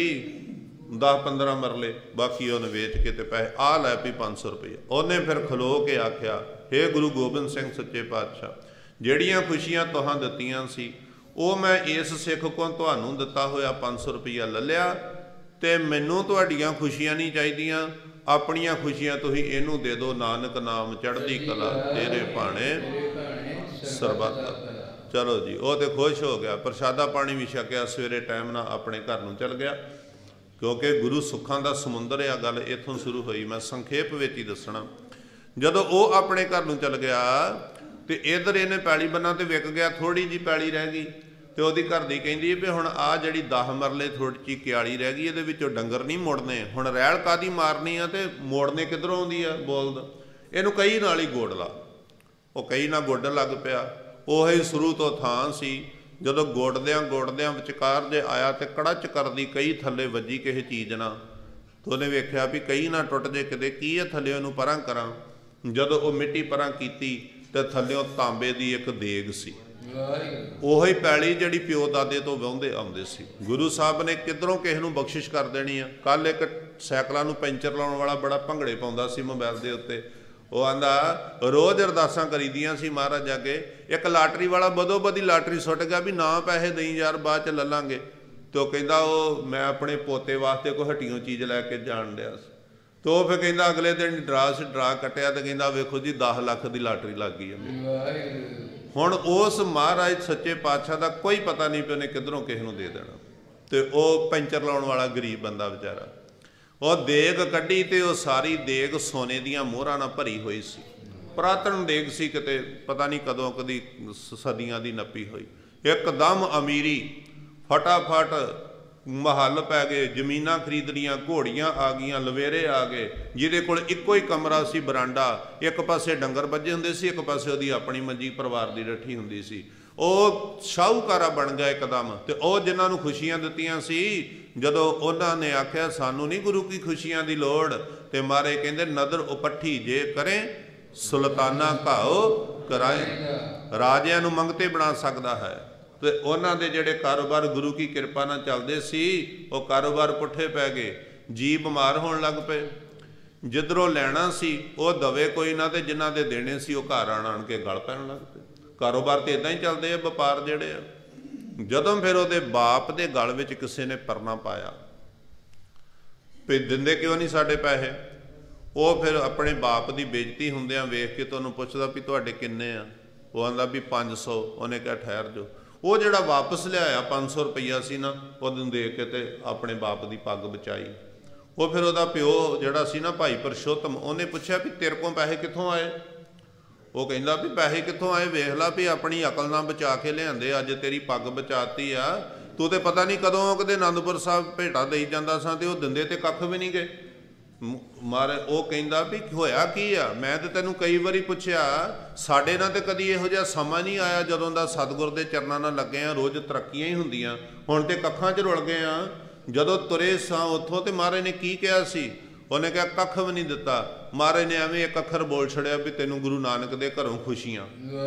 दस पंद्रह मरले, बाकी उन्हें वेच के तो पैसे आ लै भी पाँच सौ रुपये। उन्हें फिर खलो के आख्या, हे गुरु गोबिंद सिंह सच्चे पातशाह, ਜਿਹੜੀਆਂ खुशियां तुहां दित्तियां सी ਉਹ मैं इस सिख को ਤੁਹਾਨੂੰ ਦਿੱਤਾ ਹੋਇਆ पाँच सौ रुपया ले लिया, तो मैनू तुहाड़ियां खुशियां नहीं चाहिए, अपनियां खुशियां तुसीं इहनूं दे दो, नानक नाम चढ़दी कला तेरे भाणे सरबत। चलो जी, वो तो खुश हो गया, प्रसादा पानी भी छकिया, सवेरे टाइम ना अपने घर नूं चल गया, क्योंकि गुरु सुखां दा समुंदर आ। गल इत्थों शुरू हुई, मैं संखेप विच ही दसना। जदों वो अपने घर नूं चल गया तो इधर इन्हें पैली बन्ना तो विक गया, थोड़ी जी पैली रह गई, तो वो घर दी कहती भी हुण आ जिहड़ी दस मरले थोड़ी जी क्याली रह गई, ये विचों डंगर नहीं मुड़ने, हुण रैल कादी मारनी आ ते मोड़ने किधरों आउंदी आ बोलद, इहनूं कई नाल ही गोड़ ला। वो कई ना गोडन लग पिया। ਉਹੀ शुरू तो थां सी, ਜਦੋਂ ਗੋਡਦਿਆਂ ਗੋਡਦਿਆਂ ਵਿਚਕਾਰ ਜੇ ਆਇਆ ਤੇ ਕੜਚ ਕਰਦੀ ਕਈ ਥੱਲੇ ਵੱਜੀ ਕਿਸੇ ਚੀਜ਼ ਨਾਲ, तो ਉਹਨੇ ਵੇਖਿਆ ਵੀ ਕਈ ਨਾ ਟੁੱਟ ਜੇ ਕਿਤੇ, ਕੀ ਹੈ ਥੱਲੇ ਉਹਨੂੰ ਪਰਾਂ ਕਰਾਂ। ਜਦੋਂ ਉਹ ਮਿੱਟੀ ਪਰਾਂ ਕੀਤੀ ਤੇ ਥੱਲਿਓਂ ਤਾਂਬੇ ਦੀ ਇੱਕ ਦੇਗ ਸੀ, ਉਹੀ ਪੈਲੀ ਜਿਹੜੀ ਪਿਓ ਦਾਦੇ ਤੋਂ ਵਾਹੁੰਦੇ ਆਉਂਦੇ ਸੀ। ਗੁਰੂ ਸਾਹਿਬ ਨੇ ਕਿੱਧਰੋਂ ਕਿਸੇ ਨੂੰ ਬਖਸ਼ਿਸ਼ ਕਰ ਦੇਣੀ ਆ। ਕੱਲ ਇੱਕ ਸਾਈਕਲਾਂ ਨੂੰ ਪੈਂਚਰ ਲਾਉਣ ਵਾਲਾ ਬੜਾ ਭੰਗੜੇ ਪਾਉਂਦਾ ਸੀ ਮੋਬਾਈਲ ਦੇ ਉੱਤੇ, ਉਹ ਆਂਦਾ रोज़ अरदासां करी दियां सी महाराज अगे, एक लाटरी वाला बदो बदी लाटरी सुट गया भी ना पैसे दई यार बाद च ले लांगे, तो कहता वो मैं अपने पोते वास्ते कोई हट्टियों चीज़ लैके जान दिया। तो फिर कहता अगले दिन डरा से डरा कटिया, तो कहता वेखो जी दस लख की लाटरी लग गई है। हुण उस महाराज सच्चे पातशाह का कोई पता नहीं भी उन्हें किधरों किसी को दे देना, तो वह पैंचर लाने वाला गरीब बंदा बेचारा, वो देग कड्ढी ते वो सारी देग सोने दियां मोहरां नाल भरी हुई सी। पुरातन देग सी, किते पता नहीं कदों कदी सदियां दी नपी हुई। एकदम अमीरी, फटाफट महल पै गए, जमीनां खरीद लियां, घोड़ियां आ गईयां, लवेरे आ गए, जिहदे कोल इक्को ही कमरा सी बरांडा, एक पासे डंगर बज्जे हुंदे सी, एक पासे उहदी अपनी मंजी परिवार दी रठी हुंदी सी। ਉਹ ਸ਼ਾਹੂਕਾਰਾ ਬਣ ਗਿਆ ਇੱਕਦਮ। ਤੇ ਉਹ ਜਿਨ੍ਹਾਂ ਨੂੰ ਖੁਸ਼ੀਆਂ ਦਿੱਤੀਆਂ ਸੀ, ਜਦੋਂ ਉਹਨਾਂ ਨੇ ਆਖਿਆ ਸਾਨੂੰ ਨਹੀਂ ਗੁਰੂ ਕੀ ਖੁਸ਼ੀਆਂ ਦੀ ਲੋੜ, ਤੇ ਮਾਰੇ ਕਹਿੰਦੇ ਨਦਰ ਉਪੱਠੀ ਜੇ ਕਰੇ ਸੁਲਤਾਨਾ ਘਾਓ ਕਰਾਏ, ਰਾਜਿਆਂ ਨੂੰ ਮੰਗਤੇ ਬਣਾ ਸਕਦਾ ਹੈ। ਤੇ ਉਹਨਾਂ ਦੇ ਜਿਹੜੇ ਕਾਰੋਬਾਰ ਗੁਰੂ ਕੀ ਕਿਰਪਾ ਨਾਲ ਚੱਲਦੇ ਸੀ, ਉਹ ਕਾਰੋਬਾਰ ਪੁੱਠੇ ਪੈ ਗਏ, ਜੀ ਬਿਮਾਰ ਹੋਣ ਲੱਗ ਪਏ। ਜਿੱਧਰੋਂ ਲੈਣਾ ਸੀ ਉਹ ਦਵੇ ਕੋਈ ਨਾ, ਤੇ ਜਿਨ੍ਹਾਂ ਦੇ ਦੇਣੇ ਸੀ ਉਹ ਘਰ ਆਣ ਆਣ ਕੇ ਗਲ ਪੈਣ ਲੱਗ ਪਏ। ਕਾਰੋਬਾਰ तो इदा ही चलते हैं, व्यापार जोड़े आ। जदों फिर वो बाप के गल में किसी ने परना पाया भी दिंदे क्यों नहीं साढ़े पैसे, वो फिर अपने बाप की बेइज्जती होंदियां वेख के तुहानूं पुछदा भी तुहाडे किन्ने आ, वो आंदा भी पाँच सौ। उन्हें कहा ठहर जो, वो जिहड़ा वापस लियाया पाँच सौ रुपया सी ना, उहनूं दे के ते अपने बाप की पग बचाई। वो फिर उहदा प्यो जिहड़ा सी ना भाई परशोत्तम, उन्हें पुछया भी तेरे को पैसे कित्थों आए। वो कहता भी पैसे कित्थों आए, वेख ला भी अपनी अकल नाल बचा के लिआंदे, अज तेरी पग बचाती आ, तू तो पता नहीं कदों कदे आनंदपुर साहब भेटा दई जांदा सा, ते ओह दिंदे ते कख भी नहीं गए। मारे वो कहता भी होया की आ, मैं तो तैनूं कई बारी पुछया, साडे नाल ते कदी इहो जिहा समा नहीं आया जदों दा सतगुर दे चरनां नाल लगे आ, रोज़ तरक्कीआं ही हुंदियां, हुण ते कखां च रुल गए आ। जदों तुरे सां उत्थों ते महाराज ने की कहा सी, उन्हें कहा कख भी नहीं दिता। महाराज ने एवं एक अखर बोल छड़िया भी तेनों गुरु नानक दे घरों खुशियां।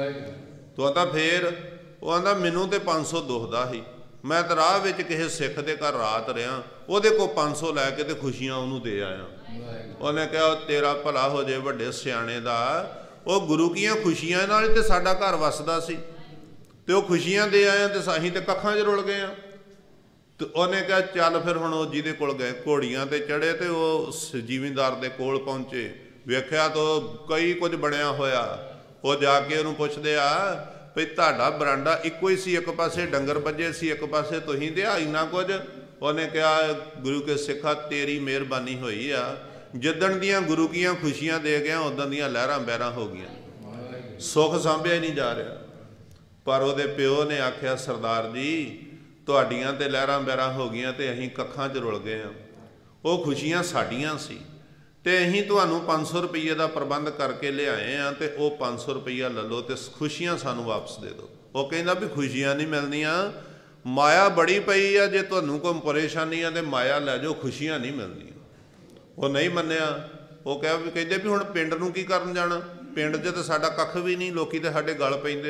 तो आंदा फिर वो आंदा मैनू तो पाँच सौ दुखदा ही, मैं तो राह विच किसी सिख दे घर रात रहा, वो को पाँच सौ लैके तो खुशियां उन्होंने दे आया। उन्हें कहा तेरा भला हो जाए वड्डे सियाणे दा, वो गुरु कीआं खुशियां नाल ते साडा घर वसदा सी, ते वो खुशियां दे आया तो असीं ते कखां च रुल गए। तो उन्हें कहा चल फिर हुण जिहदे कोल गए घोड़ियां ते चढ़े, तो वो जिमींदार दे कोल पहुंचे, वेख्या तो कई कुछ बनया होया। वो जाके उन्होंने पुछदे आ भी तुहाडा बरांडा इक्को ही सी, एक पासे डंगर बजे सी, एक पासे तुसीं दे इन्ना कुछ। उन्हें कहा गुरु के सिखा तेरी मेहरबानी हुई आ, जिदण दियां गुरु कीआं खुशियां दे गया उदण दियां लहरां बहरां हो गईयां, सुख सांभिया ही नहीं जा रहा। पर उहदे प्यो ने आख्या सरदार जी तुहाडियां ते लहरां बहरां हो गईयां ते असीं कखां च रुल गए हैं, वो खुशियां साडियां सी ते असीं तुहानूं पाँच सौ रुपये का प्रबंध करके लिआए हैं, तो वह पाँच सौ रुपया ले लो तो खुशियां सानूं वापस दे दो। वो कहंदा भी खुशियां नहीं मिलनियां, माया बड़ी पई आ, जे तुहानूं कोई परेशानी आ ते माया लै जाओ, खुशियां नहीं मिलनियां। वो नहीं मन्निया। वो कह भी कहंदे भी हुण पिंड नूं की करन जाना, पिंड 'च तो साडा कख भी नहीं, लोकी ते साडे गल पैंदे आ।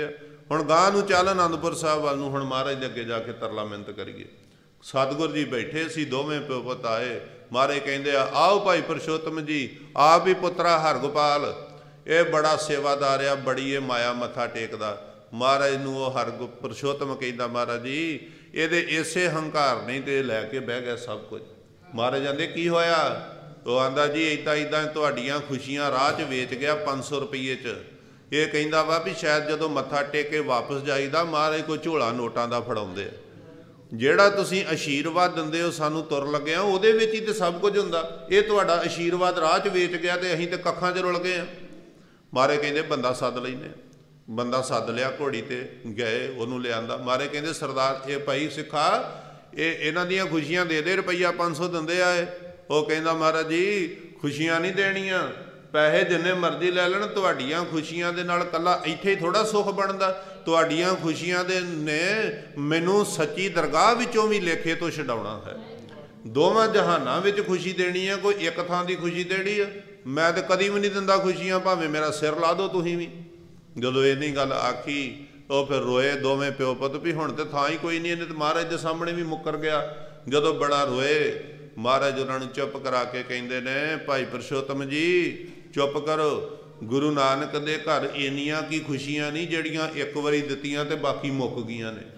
ਹੁਣ ਗਾਂ ਨੂੰ ਚੱਲ ਆਨੰਦਪੁਰ ਸਾਹਿਬ ਵੱਲ ਨੂੰ, ਹੁਣ ਮਹਾਰਾਜ ਦੇ ਅੱਗੇ ਜਾ ਕੇ ਤਰਲਾ ਮਿੰਤ ਕਰੀਏ। ਸਤਿਗੁਰ ਜੀ ਬੈਠੇ ਸੀ, ਦੋਵੇਂ ਪਿਓ ਪੁੱਤ ਆਏ। ਮਹਾਰਾਜ ਕਹਿੰਦੇ ਆ, ਆਓ ਭਾਈ ਪੁਰਸ਼ੋਤਮ ਜੀ, ਆਪ ਹੀ ਪੁੱਤਰਾ ਹਰਗੋਪਾਲ, ਇਹ ਬੜਾ ਸੇਵਾਦਾਰ ਆ, ਬੜੀ ਇਹ ਮਾਇਆ ਮੱਥਾ ਟੇਕਦਾ। ਮਹਾਰਾਜ ਨੂੰ ਉਹ ਹਰ ਪੁਰਸ਼ੋਤਮ ਕਹਿੰਦਾ, ਮਹਾਰਾਜ ਜੀ ਇਹਦੇ ਇਸੇ ਹੰਕਾਰ ਨਹੀਂ ਤੇ ਲੈ ਕੇ ਬਹਿ ਗਿਆ ਸਭ ਕੁਝ। ਮਹਾਰਾਜ ਕਹਿੰਦੇ ਕੀ ਹੋਇਆ? ਉਹ ਆਂਦਾ ਜੀ ਇੱਦਾਂ ਇੱਦਾਂ ਤੁਹਾਡੀਆਂ ਖੁਸ਼ੀਆਂ ਰਾਹ 'ਚ ਵੇਚ ਗਿਆ ਪੰਜ ਸੌ ਰੁਪਈਏ 'ਚ। ਇਹ ਕਹਿੰਦਾ ਵਾ ਵੀ ਸ਼ਾਇਦ ਜਦੋਂ ਮੱਥਾ ਟੇਕ ਕੇ ਵਾਪਸ ਜਾਈਦਾ ਮਹਾਰਾਜ ਕੋਈ ਝੋਲਾ ਨੋਟਾਂ ਦਾ ਫੜਾਉਂਦੇ ਆ। ਜਿਹੜਾ ਤੁਸੀਂ ਆਸ਼ੀਰਵਾਦ ਦਿੰਦੇ ਹੋ ਸਾਨੂੰ ਤੁਰ ਲੱਗਿਆ, ਉਹਦੇ ਵਿੱਚ ਹੀ ਤੇ ਸਭ ਕੁਝ ਹੁੰਦਾ। ਇਹ ਤੁਹਾਡਾ ਆਸ਼ੀਰਵਾਦ ਰਾਹ 'ਚ ਵੇਚ ਗਿਆ ਤੇ ਅਸੀਂ ਤੇ ਕੱਖਾਂ 'ਚ ਰੁਲ ਗਏ ਆ। ਮਹਾਰਾਜ ਕਹਿੰਦੇ ਬੰਦਾ ਸੱਦ ਲੈਂਦੇ। ਬੰਦਾ ਸੱਦ ਲਿਆ, ਘੋੜੀ ਤੇ ਗਏ, ਉਹਨੂੰ ਲਿਆਂਦਾ। ਮਹਾਰਾਜ ਕਹਿੰਦੇ ਸਰਦਾਰ ਇਹ ਭਾਈ ਸਿੱਖਾ, ਇਹ ਇਹਨਾਂ ਦੀਆਂ ਖੁਸ਼ੀਆਂ ਦੇ ਦੇ, ਰੁਪਈਆ ਪੰਜ ਸੌ ਦਿੰਦੇ ਆ ਇਹ। ਉਹ ਕਹਿੰਦਾ ਮਹਾਰਾਜ ਜੀ ਖੁਸ਼ੀਆਂ ਨਹੀਂ ਦੇਣੀਆਂ, ਪੈਸੇ ਜਿੰਨੇ ਮਰਜ਼ੀ ਲੈ ਲੈਣ, ਤੁਹਾਡੀਆਂ ਖੁਸ਼ੀਆਂ ਦੇ ਨਾਲ ਇਕੱਲਾ ਇੱਥੇ ਹੀ ਥੋੜ੍ਹਾ ਸੁੱਖ ਬਣਦਾ। ਤੁਹਾਡੀਆਂ ਖੁਸ਼ੀਆਂ ਦੇ ਨੇ ਮੈਨੂੰ ਸੱਚੀ ਦਰਗਾਹ ਵਿੱਚੋਂ ਵੀ ਲੇਖੇ ਤੋਂ ਛਡਾਉਣਾ ਹੈ। ਦੋਵਾਂ ਜਹਾਨਾਂ ਵਿੱਚ ਖੁਸ਼ੀ ਦੇਣੀ ਹੈ, ਕੋਈ ਇੱਕ ਥਾਂ ਦੀ ਖੁਸ਼ੀ ਦੇਣੀ ਹੈ। ਮੈਂ ਤਾਂ ਕਦੀ ਵੀ ਨਹੀਂ ਦਿੰਦਾ ਖੁਸ਼ੀਆਂ, ਭਾਵੇਂ ਮੇਰਾ ਸਿਰ ਲਾ ਦਿਓ ਤੁਸੀਂ ਵੀ। ਜਦੋਂ ਇੰਨੀ ਗੱਲ ਆਖੀ ਉਹ ਫਿਰ ਰੋਏ ਦੋਵੇਂ ਪਿਓ ਪੁੱਤ ਵੀ ਹੁਣ ਤੇ ਥਾਂ ਹੀ ਕੋਈ ਨਹੀਂ, ਇਹਨੇ ਤਾਂ ਮਹਾਰਾਜ ਦੇ ਸਾਹਮਣੇ ਵੀ ਮੁੱਕਰ ਗਿਆ। ਜਦੋਂ ਬੜਾ ਰੋਏ, ਮਹਾਰਾਜ ਉਹਨਾਂ ਨੂੰ ਚੁੱਪ ਕਰਾ ਕੇ ਕਹਿੰਦੇ ਨੇ, ਭਾਈ ਪੁਰਸ਼ੋਤਮ ਜੀ ਚੁੱਪ ਕਰੋ। ਗੁਰੂ ਨਾਨਕ ਦੇ ਘਰ ਇੰਨੀਆਂ ਕੀ ਖੁਸ਼ੀਆਂ ਨਹੀਂ ਜਿਹੜੀਆਂ ਇੱਕ ਵਾਰੀ ਦਿੱਤੀਆਂ ਤੇ ਬਾਕੀ ਮੁੱਕ ਗਈਆਂ ਨੇ।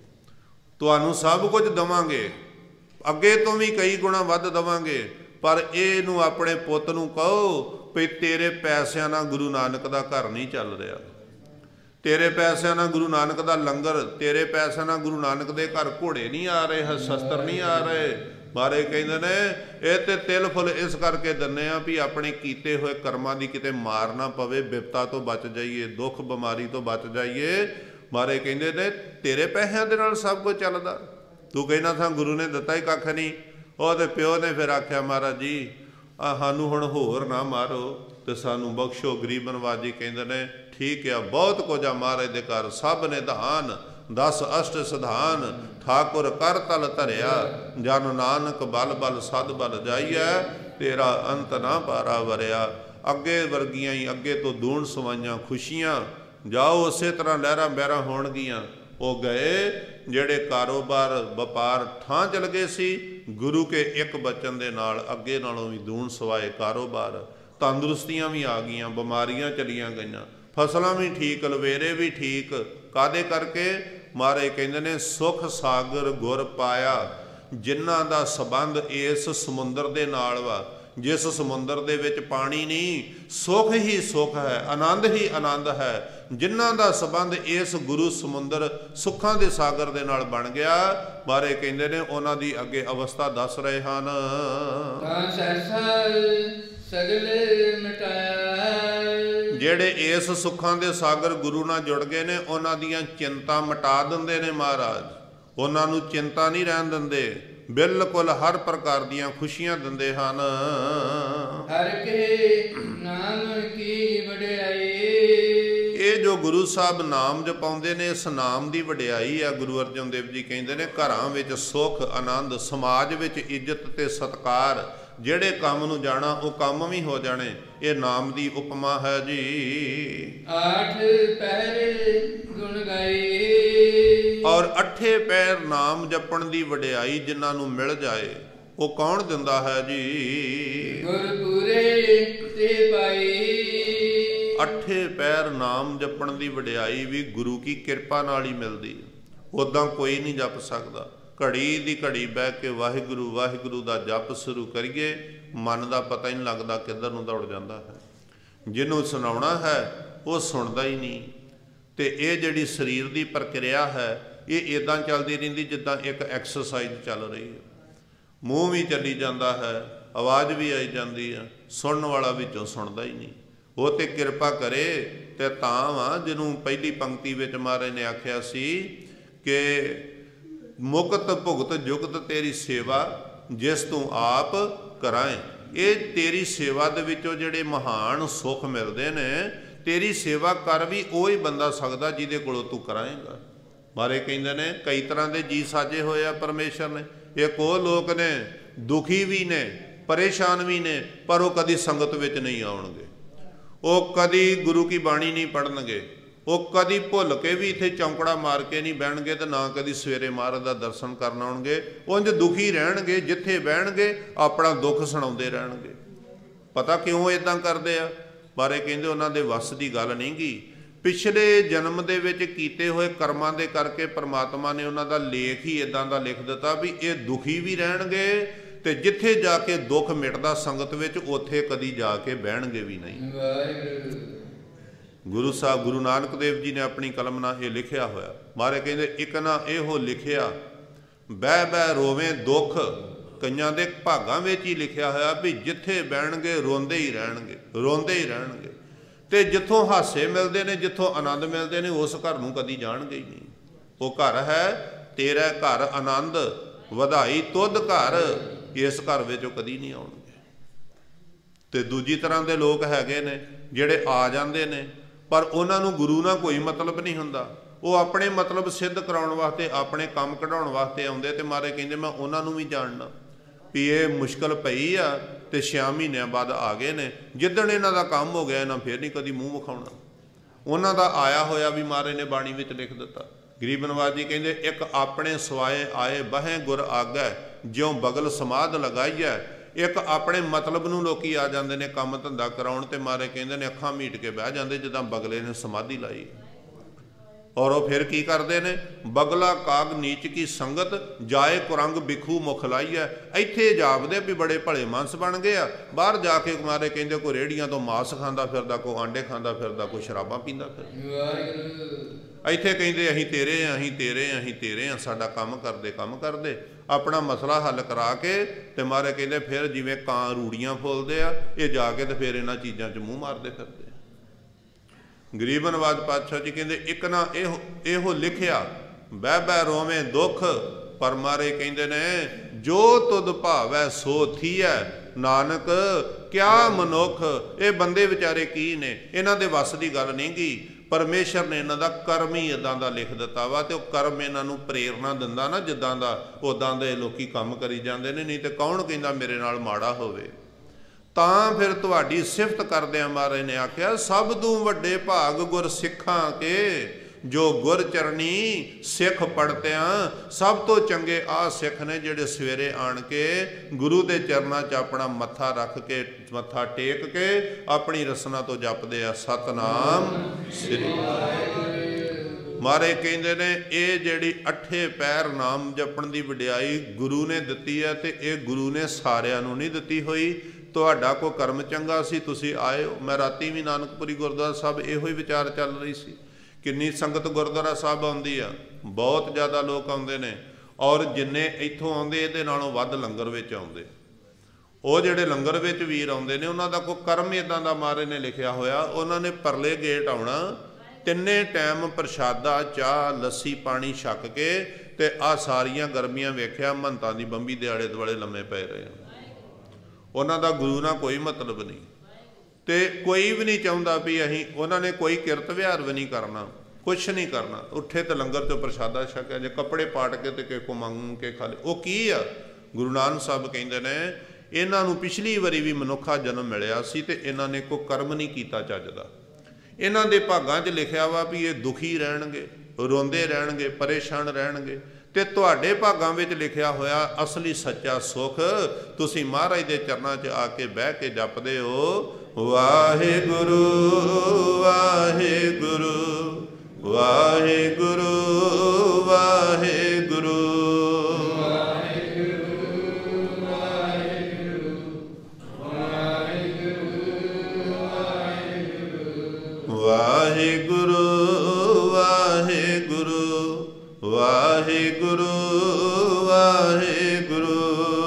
ਤੁਹਾਨੂੰ ਸਭ ਕੁਝ ਦੇਵਾਂਗੇ, ਅੱਗੇ ਤੋਂ ਵੀ ਕਈ ਗੁਣਾ ਵੱਧ ਦੇਵਾਂਗੇ, ਪਰ ਇਹਨੂੰ ਆਪਣੇ ਪੁੱਤ ਨੂੰ ਕਹੋ ਵੀ ਤੇਰੇ ਪੈਸਿਆਂ ਨਾਲ ਗੁਰੂ ਨਾਨਕ ਦਾ ਘਰ ਨਹੀਂ ਚੱਲ ਰਿਹਾ, ਤੇਰੇ ਪੈਸਿਆਂ ਨਾਲ ਗੁਰੂ ਨਾਨਕ ਦਾ ਲੰਗਰ, ਤੇਰੇ ਪੈਸਿਆਂ ਨਾਲ ਗੁਰੂ ਨਾਨਕ ਦੇ ਘਰ ਘੋੜੇ ਨਹੀਂ ਆ ਰਹੇ, ਸ਼ਸਤਰ ਨਹੀਂ ਆ ਰਹੇ। ਮਹਾਰਾਜ ਕਹਿੰਦੇ ਨੇ ਇਹ ਤੇ ਤਿਲ ਫੁੱਲ ਇਸ ਕਰਕੇ ਦਿੰਦੇ ਆ ਵੀ ਆਪਣੇ ਕੀਤੇ ਹੋਏ ਕਰਮਾਂ ਦੀ ਕਿਤੇ ਮਾਰ ਨਾ ਪਵੇ, ਬਿਪਤਾ ਤੋਂ ਬਚ ਜਾਈਏ, ਦੁੱਖ ਬਿਮਾਰੀ ਤੋਂ ਬਚ ਜਾਈਏ। ਮਹਾਰਾਜ ਕਹਿੰਦੇ ਨੇ ਤੇਰੇ ਪੈਸਿਆਂ ਦੇ ਨਾਲ ਸਭ ਕੁਝ ਚੱਲਦਾ, ਤੂੰ ਕਹਿੰਦਾ ਥਾਂ ਗੁਰੂ ਨੇ ਦਿੱਤਾ ਹੀ ਕੱਖ ਨਹੀਂ। ਉਹਦੇ ਪਿਓ ਨੇ ਫਿਰ ਆਖਿਆ ਮਹਾਰਾਜ ਜੀ ਆ ਸਾਨੂੰ ਹੁਣ ਹੋਰ ਨਾ ਮਾਰੋ ਤੇ ਸਾਨੂੰ ਬਖਸ਼ੋ। ਗਰੀਬ ਨਵਾਜੀ ਕਹਿੰਦੇ ਨੇ ਠੀਕ ਆ, ਬਹੁਤ ਕੁਝ ਆ ਮਹਾਰਾਜ ਦੇ ਘਰ, ਸਭ ਨੇ ਧਾਨ ਦਸ ਅਸ਼ਟ ਸਿਧਾਨ, ਠਾਕੁਰ ਕਰ ਤਲ ਧਰਿਆ, ਜਨ ਨਾਨਕ ਬਲ ਬਲ ਸਦ ਬਲ ਜਾਈਐ, ਤੇਰਾ ਅੰਤ ਨਾ ਪਾਰਾ ਵਰਿਆ। ਅੱਗੇ ਵਰਗੀਆਂ ਹੀ ਅੱਗੇ ਤੋਂ ਦੂਣ ਸਵਾਈਆਂ ਖੁਸ਼ੀਆਂ, ਜਾਓ ਉਸੇ ਤਰ੍ਹਾਂ ਲਹਿਰਾਂ ਬਹਿਰਾਂ ਹੋਣਗੀਆਂ। ਉਹ ਗਏ ਜਿਹੜੇ ਕਾਰੋਬਾਰ ਵਪਾਰ ਠਾਂ ਚਲ ਗਏ ਸੀ, ਗੁਰੂ ਕੇ ਇੱਕ ਬਚਨ ਦੇ ਨਾਲ ਅੱਗੇ ਨਾਲੋਂ ਵੀ ਦੂਣ ਸਵਾਏ ਕਾਰੋਬਾਰ। ਤੰਦਰੁਸਤੀਆਂ ਵੀ ਆ ਗਈਆਂ, ਬਿਮਾਰੀਆਂ ਚਲੀਆਂ ਗਈਆਂ, ਫਸਲਾਂ ਵੀ ਠੀਕ, ਲਵੇਰੇ ਵੀ ਠੀਕ। ਕਾਹਦੇ ਕਰਕੇ? ਮਹਾਰਾਜ ਕਹਿੰਦੇ ਨੇ ਸੁਖ ਸਾਗਰ ਗੁਰ ਪਾਇਆ, ਜਿਨ੍ਹਾਂ ਦਾ ਸੰਬੰਧ ਇਸ ਸਮੁੰਦਰ ਦੇ ਨਾਲ ਵਾ, ਜਿਸ ਸਮੁੰਦਰ ਦੇ ਵਿੱਚ ਪਾਣੀ ਨਹੀਂ, ਸੁਖ ਹੀ ਸੁਖ ਹੈ, ਆਨੰਦ ਹੀ ਆਨੰਦ ਹੈ। ਜਿਨ੍ਹਾਂ ਦਾ ਸੰਬੰਧ ਇਸ ਗੁਰੂ ਸਮੁੰਦਰ ਸੁੱਖਾਂ ਦੇ ਸਾਗਰ ਦੇ ਨਾਲ ਬਣ ਗਿਆ, ਮਹਾਰਾਜ ਕਹਿੰਦੇ ਨੇ ਉਹਨਾਂ ਦੀ ਅੱਗੇ ਅਵਸਥਾ ਦੱਸ ਰਹੇ ਹਨ। ਸਗਲੇ ਮਿਟਾਇਆ, ਜਿਹੜੇ ਇਸ ਸੁੱਖਾਂ ਦੇ ਸਾਗਰ ਗੁਰੂ ਨਾਲ ਜੁੜ ਗਏ ਨੇ, ਉਹਨਾਂ ਦੀਆਂ ਚਿੰਤਾ ਮਿਟਾ ਦਿੰਦੇ ਨੇ ਮਹਾਰਾਜ। ਉਹਨਾਂ ਨੂੰ ਚਿੰਤਾ ਨਹੀਂ ਰਹਿਣ ਦਿੰਦੇ, ਬਿਲਕੁਲ ਹਰ ਪ੍ਰਕਾਰ ਦੀਆਂ ਖੁਸ਼ੀਆਂ ਦਿੰਦੇ ਹਨ। ਹਰ ਕੇ ਨਾਮ ਕੀ ਵਡਿਆਈ, ਇਹ ਜੋ ਗੁਰੂ ਸਾਹਿਬ ਨਾਮ ਜਪਾਉਂਦੇ ਨੇ, ਇਸ ਨਾਮ ਦੀ ਵਡਿਆਈ ਆ। ਗੁਰੂ ਅਰਜਨ ਦੇਵ ਜੀ ਕਹਿੰਦੇ ਨੇ ਘਰਾਂ ਵਿੱਚ ਸੁੱਖ ਆਨੰਦ, ਸਮਾਜ ਵਿੱਚ ਇੱਜ਼ਤ ਤੇ ਸਤਿਕਾਰ, ਜਿਹੜੇ ਕੰਮ ਨੂੰ ਜਾਣਾ ਉਹ ਕੰਮ ਵੀ ਹੋ ਜਾਣੇ। ਇਹ ਨਾਮ ਦੀ ਉਪਮਾ ਹੈ ਜੀ। ਆਠ ਪਹਿਰੇ ਗੁਣ ਗਾਏ, ਔਰ ਅੱਠੇ ਪੈਰ ਨਾਮ ਜਪਣ ਦੀ ਵਡਿਆਈ ਜਿਨ੍ਹਾਂ ਨੂੰ ਮਿਲ ਜਾਏ, ਉਹ ਕੌਣ ਦਿੰਦਾ ਹੈ ਜੀ? ਗੁਰਪੂਰੇ ਤੇ ਪਾਈ। ਅੱਠੇ ਪੈਰ ਨਾਮ ਜਪਣ ਦੀ ਵਡਿਆਈ ਵੀ ਗੁਰੂ ਕੀ ਕਿਰਪਾ ਨਾਲ ਹੀ ਮਿਲਦੀ। ਉੱਦਾਂ ਕੋਈ ਨਹੀਂ ਜਪ ਸਕਦਾ। ਘੜੀ ਦੀ ਘੜੀ ਬਹਿ ਕੇ ਵਾਹਿਗੁਰੂ ਵਾਹਿਗੁਰੂ ਦਾ ਜਪ ਸ਼ੁਰੂ ਕਰੀਏ, ਮਨ ਦਾ ਪਤਾ ਹੀ ਨਹੀਂ ਲੱਗਦਾ ਕਿੱਧਰ ਨੂੰ ਦੌੜ ਜਾਂਦਾ ਹੈ। ਜਿਹਨੂੰ ਸੁਣਾਉਣਾ ਹੈ ਉਹ ਸੁਣਦਾ ਹੀ ਨਹੀਂ। ਤੇ ਇਹ ਜਿਹੜੀ ਸਰੀਰ ਦੀ ਪ੍ਰਕਿਰਿਆ ਹੈ, ਇਹ ਇੱਦਾਂ ਚੱਲਦੀ ਰਹਿੰਦੀ ਜਿੱਦਾਂ ਇੱਕ ਐਕਸਰਸਾਈਜ਼ ਚੱਲ ਰਹੀ ਹੈ। ਮੂੰਹ ਵੀ ਚੱਲੀ ਜਾਂਦਾ ਹੈ, ਆਵਾਜ਼ ਵੀ ਆਈ ਜਾਂਦੀ ਹੈ, ਸੁਣਨ ਵਾਲਾ ਵਿੱਚੋਂ ਸੁਣਦਾ ਹੀ ਨਹੀਂ। ਉਹ ਤੇ ਕਿਰਪਾ ਕਰੇ ਤੇ ਤਾਂ ਵਾ ਜਿਹਨੂੰ ਪਹਿਲੀ ਪੰਕਤੀ ਵਿੱਚ ਮਹਾਰਾਜ ਨੇ ਆਖਿਆ ਸੀ ਕਿ ਮੁਕਤ ਭੁਗਤ ਜੁਗਤ ਤੇਰੀ ਸੇਵਾ, ਜਿਸ ਤੂੰ ਆਪ ਕਰਾਏ। ਇਹ ਤੇਰੀ ਸੇਵਾ ਦੇ ਵਿੱਚੋਂ ਜਿਹੜੇ ਮਹਾਨ ਸੁੱਖ ਮਿਲਦੇ ਨੇ, ਤੇਰੀ ਸੇਵਾ ਕਰ ਵੀ ਉਹ ਹੀ ਬੰਦਾ ਸਕਦਾ ਜਿਹਦੇ ਕੋਲੋਂ ਤੂੰ ਕਰਾਏਗਾ। ਮਹਾਰਾਜ ਕਹਿੰਦੇ ਨੇ ਕਈ ਤਰ੍ਹਾਂ ਦੇ ਜੀ ਸਾਜੇ ਹੋਏ ਆ ਪਰਮੇਸ਼ਰ ਨੇ। ਇੱਕ ਉਹ ਲੋਕ ਨੇ ਦੁਖੀ ਵੀ ਨੇ, ਪਰੇਸ਼ਾਨ ਵੀ ਨੇ, ਪਰ ਉਹ ਕਦੀ ਸੰਗਤ ਵਿੱਚ ਨਹੀਂ ਆਉਣਗੇ, ਉਹ ਕਦੀ ਗੁਰੂ ਕੀ ਬਾਣੀ ਨਹੀਂ ਪੜ੍ਹਨਗੇ, ਉਹ ਕਦੀ ਭੁੱਲ ਕੇ ਵੀ ਇੱਥੇ ਚੌਂਕੜਾ ਮਾਰ ਕੇ ਨਹੀਂ ਬਹਿਣਗੇ ਤੇ ਨਾ ਕਦੀ ਸਵੇਰੇ ਮਹਾਰਾਜ ਦਾ ਦਰਸ਼ਨ ਕਰਨ ਆਉਣਗੇ। ਉਂਝ ਦੁਖੀ ਰਹਿਣਗੇ, ਜਿੱਥੇ ਬਹਿਣਗੇ ਆਪਣਾ ਦੁੱਖ ਸੁਣਾਉਂਦੇ ਰਹਿਣਗੇ। ਪਤਾ ਕਿਉਂ ਇਦਾਂ ਕਰਦੇ ਆ? ਬਾਰੇ ਕਹਿੰਦੇ ਉਹਨਾਂ ਦੇ ਵੱਸ ਦੀ ਗੱਲ ਨਹੀਂ ਗੀ। ਪਿਛਲੇ ਜਨਮ ਦੇ ਵਿੱਚ ਕੀਤੇ ਹੋਏ ਕਰਮਾਂ ਦੇ ਕਰਕੇ ਪ੍ਰਮਾਤਮਾ ਨੇ ਉਹਨਾਂ ਦਾ ਲੇਖ ਹੀ ਇਦਾਂ ਦਾ ਲਿਖ ਦਿੱਤਾ ਵੀ ਇਹ ਦੁਖੀ ਵੀ ਰਹਿਣਗੇ ਤੇ ਜਿੱਥੇ ਜਾ ਕੇ ਦੁੱਖ ਮਿਟਦਾ ਸੰਗਤ ਵਿੱਚ ਉੱਥੇ ਕਦੀ ਜਾ ਕੇ ਬਹਿਣਗੇ ਵੀ ਨਹੀਂ। ਗੁਰੂ ਸਾਹਿਬ ਗੁਰੂ ਨਾਨਕ ਦੇਵ ਜੀ ਨੇ ਆਪਣੀ ਕਲਮ ਨਾਲ ਇਹ ਲਿਖਿਆ ਹੋਇਆ। ਮਾਰੇ ਕਹਿੰਦੇ ਇੱਕ ਨਾ ਇਹੋ ਲਿਖਿਆ ਬਹਿ ਬਹਿ ਰੋਵੇਂ ਦੁੱਖ। ਕਈਆਂ ਦੇ ਭਾਗਾਂ ਵਿੱਚ ਹੀ ਲਿਖਿਆ ਹੋਇਆ ਵੀ ਜਿੱਥੇ ਬਹਿਣਗੇ ਰੋਂਦੇ ਹੀ ਰਹਿਣਗੇ, ਰੋਂਦੇ ਹੀ ਰਹਿਣਗੇ। ਤੇ ਜਿੱਥੋਂ ਹਾਸੇ ਮਿਲਦੇ ਨੇ, ਜਿੱਥੋਂ ਆਨੰਦ ਮਿਲਦੇ ਨੇ, ਉਸ ਘਰ ਨੂੰ ਕਦੀ ਜਾਣਗੇ ਹੀ ਨਹੀਂ। ਉਹ ਘਰ ਹੈ ਤੇਰਾ ਘਰ ਆਨੰਦ ਵਧਾਈ ਤੁਧ ਘਰ, ਇਸ ਘਰ ਵਿੱਚ ਉਹ ਕਦੀ ਨਹੀਂ ਆਉਣਗੇ। ਤੇ ਦੂਜੀ ਤਰ੍ਹਾਂ ਦੇ ਲੋਕ ਹੈਗੇ ਨੇ ਜਿਹੜੇ ਆ ਜਾਂਦੇ ਨੇ ਪਰ ਉਹਨਾਂ ਨੂੰ ਗੁਰੂ ਨਾਲ ਕੋਈ ਮਤਲਬ ਨਹੀਂ ਹੁੰਦਾ। ਉਹ ਆਪਣੇ ਮਤਲਬ ਸਿੱਧ ਕਰਾਉਣ ਵਾਸਤੇ, ਆਪਣੇ ਕੰਮ ਕਢਾਉਣ ਵਾਸਤੇ ਆਉਂਦੇ। ਤੇ ਮਾਰੇ ਕਹਿੰਦੇ ਮੈਂ ਉਹਨਾਂ ਨੂੰ ਵੀ ਜਾਣਨਾ ਵੀ ਇਹ ਮੁਸ਼ਕਲ ਪਈ ਆ ਤੇ ਛੇ ਮਹੀਨਿਆਂ ਬਾਅਦ ਆ ਗਏ ਨੇ। ਜਿੱਦਣ ਇਹਨਾਂ ਦਾ ਕੰਮ ਹੋ ਗਿਆ ਇਹਨਾਂ ਫਿਰ ਨਹੀਂ ਕਦੀ ਮੂੰਹ ਵਿਖਾਉਣਾ। ਉਹਨਾਂ ਦਾ ਆਇਆ ਹੋਇਆ ਵੀ ਮਾਰੇ ਨੇ ਬਾਣੀ ਵਿੱਚ ਲਿਖ ਦਿੱਤਾ। ਗਰੀਬ ਨਵਾਜ ਜੀ ਕਹਿੰਦੇ ਇੱਕ ਆਪਣੇ ਸਵਾਏ ਆਏ ਬਹੇ ਗੁਰ ਆਗੈ, ਜਿਉਂ ਬਗਲ ਸਮਾਧ ਲਗਾਈਐ। ਇੱਕ ਆਪਣੇ ਮਤਲਬ ਨੂੰ ਲੋਕੀ ਆ ਜਾਂਦੇ ਨੇ ਕੰਮ ਧੰਦਾ ਕਰਾਉਣ ਤੇ ਮਾਰੇ ਕਹਿੰਦੇ ਨੇ ਅੱਖਾਂ ਮੀਟ ਕੇ ਬਹਿ ਜਾਂਦੇ ਜਿੱਦਾਂ ਬਗਲੇ ਨੇ ਸਮਾਧੀ ਲਾਈ। ਔਰ ਉਹ ਫਿਰ ਕੀ ਕਰਦੇ ਨੇ? ਬਗਲਾ ਕਾਗ ਨੀਚ ਕੀ ਸੰਗਤ ਜਾਏ ਕੁਰੰਗ ਬਿਖੂ ਮੁਖ ਲਾਈਐ। ਇੱਥੇ ਜਾਪਦੇ ਵੀ ਬੜੇ ਭਲੇ ਮਾਨਸ ਬਣ ਗਏ ਆ, ਬਾਹਰ ਜਾ ਕੇ ਮਾਰੇ ਕਹਿੰਦੇ ਕੋਈ ਰੇੜੀਆਂ ਤੋਂ ਮਾਸ ਖਾਂਦਾ ਫਿਰਦਾ, ਕੋਈ ਆਂਡੇ ਖਾਂਦਾ ਫਿਰਦਾ, ਕੋਈ ਸ਼ਰਾਬਾਂ ਪੀਂਦਾ ਫਿਰਦਾ। ਇੱਥੇ ਕਹਿੰਦੇ ਅਸੀਂ ਤੇਰੇ ਆ, ਅਸੀਂ ਤੇਰੇ ਆ, ਅਸੀਂ ਤੇਰੇ ਆ। ਸਾਡਾ ਕੰਮ ਕਰਦੇ ਕੰਮ ਕਰਦੇ ਆਪਣਾ ਮਸਲਾ ਹੱਲ ਕਰਾ ਕੇ ਤੇ ਮਾਰੇ ਕਹਿੰਦੇ ਫਿਰ ਜਿਵੇਂ ਕਾਂ ਰੂੜੀਆਂ ਫੁੱਲਦੇ ਆ, ਇਹ ਜਾ ਕੇ ਤੇ ਫਿਰ ਇਹਨਾਂ ਚੀਜ਼ਾਂ 'ਚ ਮੂੰਹ ਮਾਰਦੇ ਫਿਰਦੇ। ਗਰੀਬ ਨਵਾਜ ਪਾਤਸ਼ਾਹ ਜੀ ਕਹਿੰਦੇ ਇੱਕ ਨਾ ਇਹੋ ਇਹੋ ਲਿਖਿਆ ਬਹਿ ਬਹਿ ਰੋਵੇਂ ਦੁੱਖ। ਪਰ ਮਾਰੇ ਕਹਿੰਦੇ ਨੇ ਜੋ ਤੁਧ ਭਾਵੈ ਸੋ ਥੀਐ। ਨਾਨਕ ਕਿਆ ਮਨੁੱਖ, ਇਹ ਬੰਦੇ ਵਿਚਾਰੇ ਕੀ ਨੇ, ਇਹਨਾਂ ਦੇ ਵੱਸ ਦੀ ਗੱਲ ਨਹੀਂ ਗੀ। ਪਰਮੇਸ਼ਰ ਨੇ ਇਹਨਾਂ ਦਾ ਕਰਮ ਹੀ ਇੱਦਾਂ ਦਾ ਲਿਖ ਦਿੱਤਾ ਵਾ ਤੇ ਉਹ ਕਰਮ ਇਹਨਾਂ ਨੂੰ ਪ੍ਰੇਰਨਾ ਦਿੰਦਾ ਨਾ ਜਿੱਦਾਂ ਦਾ, ਉੱਦਾਂ ਦੇ ਲੋਕੀ ਕੰਮ ਕਰੀ ਜਾਂਦੇ ਨੇ। ਨਹੀਂ ਤੇ ਕੌਣ ਕਹਿੰਦਾ ਮੇਰੇ ਨਾਲ ਮਾੜਾ ਹੋਵੇ। ਤਾਂ ਫਿਰ ਤੁਹਾਡੀ ਸਿਫਤ ਕਰਦਿਆਂ ਮਹਾਰਾਜ ਨੇ ਆਖਿਆ ਸਭ ਤੋਂ ਵੱਡੇ ਭਾਗ ਗੁਰ ਸਿੱਖਾਂ ਕੇ, ਜੋ ਗੁਰ ਚਰਨੀ ਸਿੱਖ ਪੜਤਿਆਂ। ਸਭ ਤੋਂ ਚੰਗੇ ਆਹ ਸਿੱਖ ਨੇ ਜਿਹੜੇ ਸਵੇਰੇ ਆਣ ਕੇ ਗੁਰੂ ਦੇ ਚਰਨਾਂ 'ਚ ਆਪਣਾ ਮੱਥਾ ਰੱਖ ਕੇ, ਮੱਥਾ ਟੇਕ ਕੇ ਆਪਣੀ ਰਸਨਾ ਤੋਂ ਜਪਦੇ ਆ ਸਤਨਾਮ ਸ੍ਰੀ ਵਾਹਿਗੁਰੂ। ਮਾਰੇ ਕਹਿੰਦੇ ਨੇ ਇਹ ਜਿਹੜੀ ਅੱਠੇ ਪੈਰ ਨਾਮ ਜਪਣ ਦੀ ਵਡਿਆਈ ਗੁਰੂ ਨੇ ਦਿੱਤੀ ਹੈ ਤੇ ਇਹ ਗੁਰੂ ਨੇ ਸਾਰਿਆਂ ਨੂੰ ਨਹੀਂ ਦਿੱਤੀ ਹੋਈ। ਤੁਹਾਡਾ ਕੋਈ ਕਰਮ ਚੰਗਾ ਸੀ, ਤੁਸੀਂ ਆਏ ਹੋ। ਮੈਂ ਰਾਤੀ ਵੀ ਨਾਨਕਪੁਰੀ ਗੁਰਦੁਆਰਾ ਸਾਹਿਬ ਇਹੋ ਹੀ ਵਿਚਾਰ ਚੱਲ ਰਹੀ ਸੀ। ਕਿੰਨੀ ਸੰਗਤ ਗੁਰਦੁਆਰਾ ਸਾਹਿਬ ਆਉਂਦੀ ਆ, ਬਹੁਤ ਜ਼ਿਆਦਾ ਲੋਕ ਆਉਂਦੇ ਨੇ। ਔਰ ਜਿੰਨੇ ਇੱਥੋਂ ਆਉਂਦੇ ਇਹਦੇ ਨਾਲੋਂ ਵੱਧ ਲੰਗਰ ਵਿੱਚ ਆਉਂਦੇ। ਉਹ ਜਿਹੜੇ ਲੰਗਰ ਵਿੱਚ ਵੀਰ ਆਉਂਦੇ ਨੇ ਉਹਨਾਂ ਦਾ ਕੋਈ ਕਰਮ ਇੱਦਾਂ ਦਾ ਮਹਾਰਾਜ ਨੇ ਲਿਖਿਆ ਹੋਇਆ। ਉਹਨਾਂ ਨੇ ਪਰਲੇ ਗੇਟ ਆਉਣਾ, ਤਿੰਨੇ ਟਾਈਮ ਪ੍ਰਸ਼ਾਦਾ ਚਾਹ ਲੱਸੀ ਪਾਣੀ ਛਕ ਕੇ ਤੇ ਆਹ ਸਾਰੀਆਂ ਗਰਮੀਆਂ ਵੇਖਿਆ ਮਹੰਤਾਂ ਦੀ ਬੰਬੀ ਦੇ ਆਲੇ ਦੁਆਲੇ ਲੰਮੇ ਪਏ ਰਹੇ। ਉਹਨਾਂ ਦਾ ਗੁਰੂ ਨਾਲ ਕੋਈ ਮਤਲਬ ਨਹੀਂ ਤੇ ਕੋਈ ਵੀ ਨਹੀਂ ਚਾਹੁੰਦਾ ਵੀ ਅਸੀਂ, ਉਹਨਾਂ ਨੇ ਕੋਈ ਕਿਰਤ ਵਿਹਾਰ ਵੀ ਨਹੀਂ ਕਰਨਾ, ਕੁਛ ਨਹੀਂ ਕਰਨਾ। ਉੱਠੇ ਤੇ ਲੰਗਰ ਚੋਂ ਪ੍ਰਸ਼ਾਦਾ ਛਕਿਆ, ਜੇ ਕੱਪੜੇ ਪਾਟ ਕੇ ਤੇ ਕਿਸੇ ਕੋ ਮੰਗ ਕੇ ਖਾ ਲਏ। ਉਹ ਕੀ ਆ? ਗੁਰੂ ਨਾਨਕ ਸਾਹਿਬ ਕਹਿੰਦੇ ਨੇ ਇਹਨਾਂ ਨੂੰ ਪਿਛਲੀ ਵਾਰੀ ਵੀ ਮਨੁੱਖਾ ਜਨਮ ਮਿਲਿਆ ਸੀ ਤੇ ਇਹਨਾਂ ਨੇ ਕੋਈ ਕਰਮ ਨਹੀਂ ਕੀਤਾ ਚੱਜ ਦਾ। ਇਹਨਾਂ ਦੇ ਭਾਗਾਂ 'ਚ ਲਿਖਿਆ ਵਾ ਵੀ ਇਹ ਦੁਖੀ ਰਹਿਣਗੇ, ਰੋਂਦੇ ਰਹਿਣਗੇ, ਪਰੇਸ਼ਾਨ ਰਹਿਣਗੇ। ਤੇ ਤੁਹਾਡੇ ਭਾਗਾਂ ਵਿੱਚ ਲਿਖਿਆ ਹੋਇਆ ਅਸਲੀ ਸੱਚਾ ਸੁੱਖ ਤੁਸੀਂ ਮਹਾਰਾਜ ਦੇ ਚਰਨਾਂ 'ਚ ਆ ਕੇ ਬਹਿ ਕੇ ਜਪਦੇ ਹੋ ਵਾਹਿਗੁਰੂ ਵਾਹਿਗੁਰੂ ਵਾਹਿਗੁਰੂ ਵਾਹਿਗੁਰੂ ਵਾਹਿਗੁਰੂ ਵਾਹਿਗੁਰੂ ਵਾਹਿਗੁਰੂ ਵਾਹਿਗੁਰੂ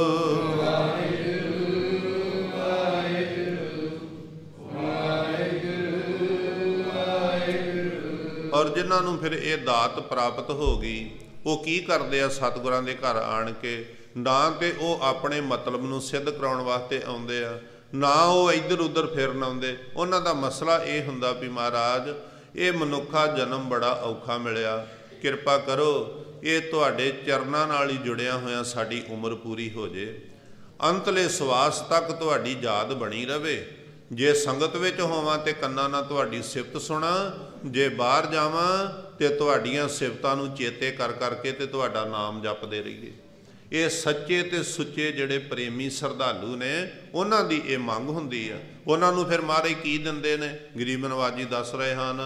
ਔਰ ਜਿਨ੍ਹਾਂ ਨੂੰ ਫਿਰ ਇਹ ਦਾਤ ਪ੍ਰਾਪਤ ਹੋ ਗਈ ਉਹ ਕੀ ਕਰਦੇ ਆ? ਸਤਿਗੁਰਾਂ ਦੇ ਘਰ ਆਣ ਕੇ ਨਾ ਤੇ ਉਹ ਆਪਣੇ ਮਤਲਬ ਨੂੰ ਸਿੱਧ ਕਰਾਉਣ ਵਾਸਤੇ ਆਉਂਦੇ ਆ, ਨਾ ਉਹ ਇੱਧਰ ਉੱਧਰ ਫਿਰਨ ਆਉਂਦੇ। ਉਹਨਾਂ ਦਾ ਮਸਲਾ ਇਹ ਹੁੰਦਾ ਵੀ ਮਹਾਰਾਜ ਇਹ ਮਨੁੱਖਾ ਜਨਮ ਬੜਾ ਔਖਾ ਮਿਲਿਆ, ਕਿਰਪਾ ਕਰੋ ਇਹ ਤੁਹਾਡੇ ਚਰਨਾਂ ਨਾਲ ਹੀ ਜੁੜਿਆ ਹੋਇਆ ਸਾਡੀ ਉਮਰ ਪੂਰੀ ਹੋ ਜੇ, ਅੰਤਲੇ ਸਵਾਸ ਤੱਕ ਤੁਹਾਡੀ ਯਾਦ ਬਣੀ ਰਵੇ। ਜੇ ਸੰਗਤ ਵਿੱਚ ਹੋਵਾਂ ਤੇ ਕੰਨਾਂ ਨਾਲ ਤੁਹਾਡੀ ਸਿਫਤ ਸੁਣਾ ਜੇ ਬਾਹਰ ਜਾਵਾਂ ਤੇ ਤੁਹਾਡੀਆਂ ਸਿਫਤਾਂ ਨੂੰ ਚੇਤੇ ਕਰ ਕਰਕੇ ਤੇ ਤੁਹਾਡਾ ਨਾਮ ਜਪਦੇ ਰਹੀਏ। ਇਹ ਸੱਚੇ ਤੇ ਸੁੱਚੇ ਜਿਹੜੇ ਪ੍ਰੇਮੀ ਸ਼ਰਧਾਲੂ ਨੇ ਉਹਨਾਂ ਦੀ ਇਹ ਮੰਗ ਹੁੰਦੀ ਆ। ਉਹਨਾਂ ਨੂੰ ਫਿਰ ਮਹਾਰਾਜ ਕੀ ਦਿੰਦੇ ਨੇ? ਗਰੀਬ ਨਵਾਜ ਜੀ ਦੱਸ ਰਹੇ ਹਨ,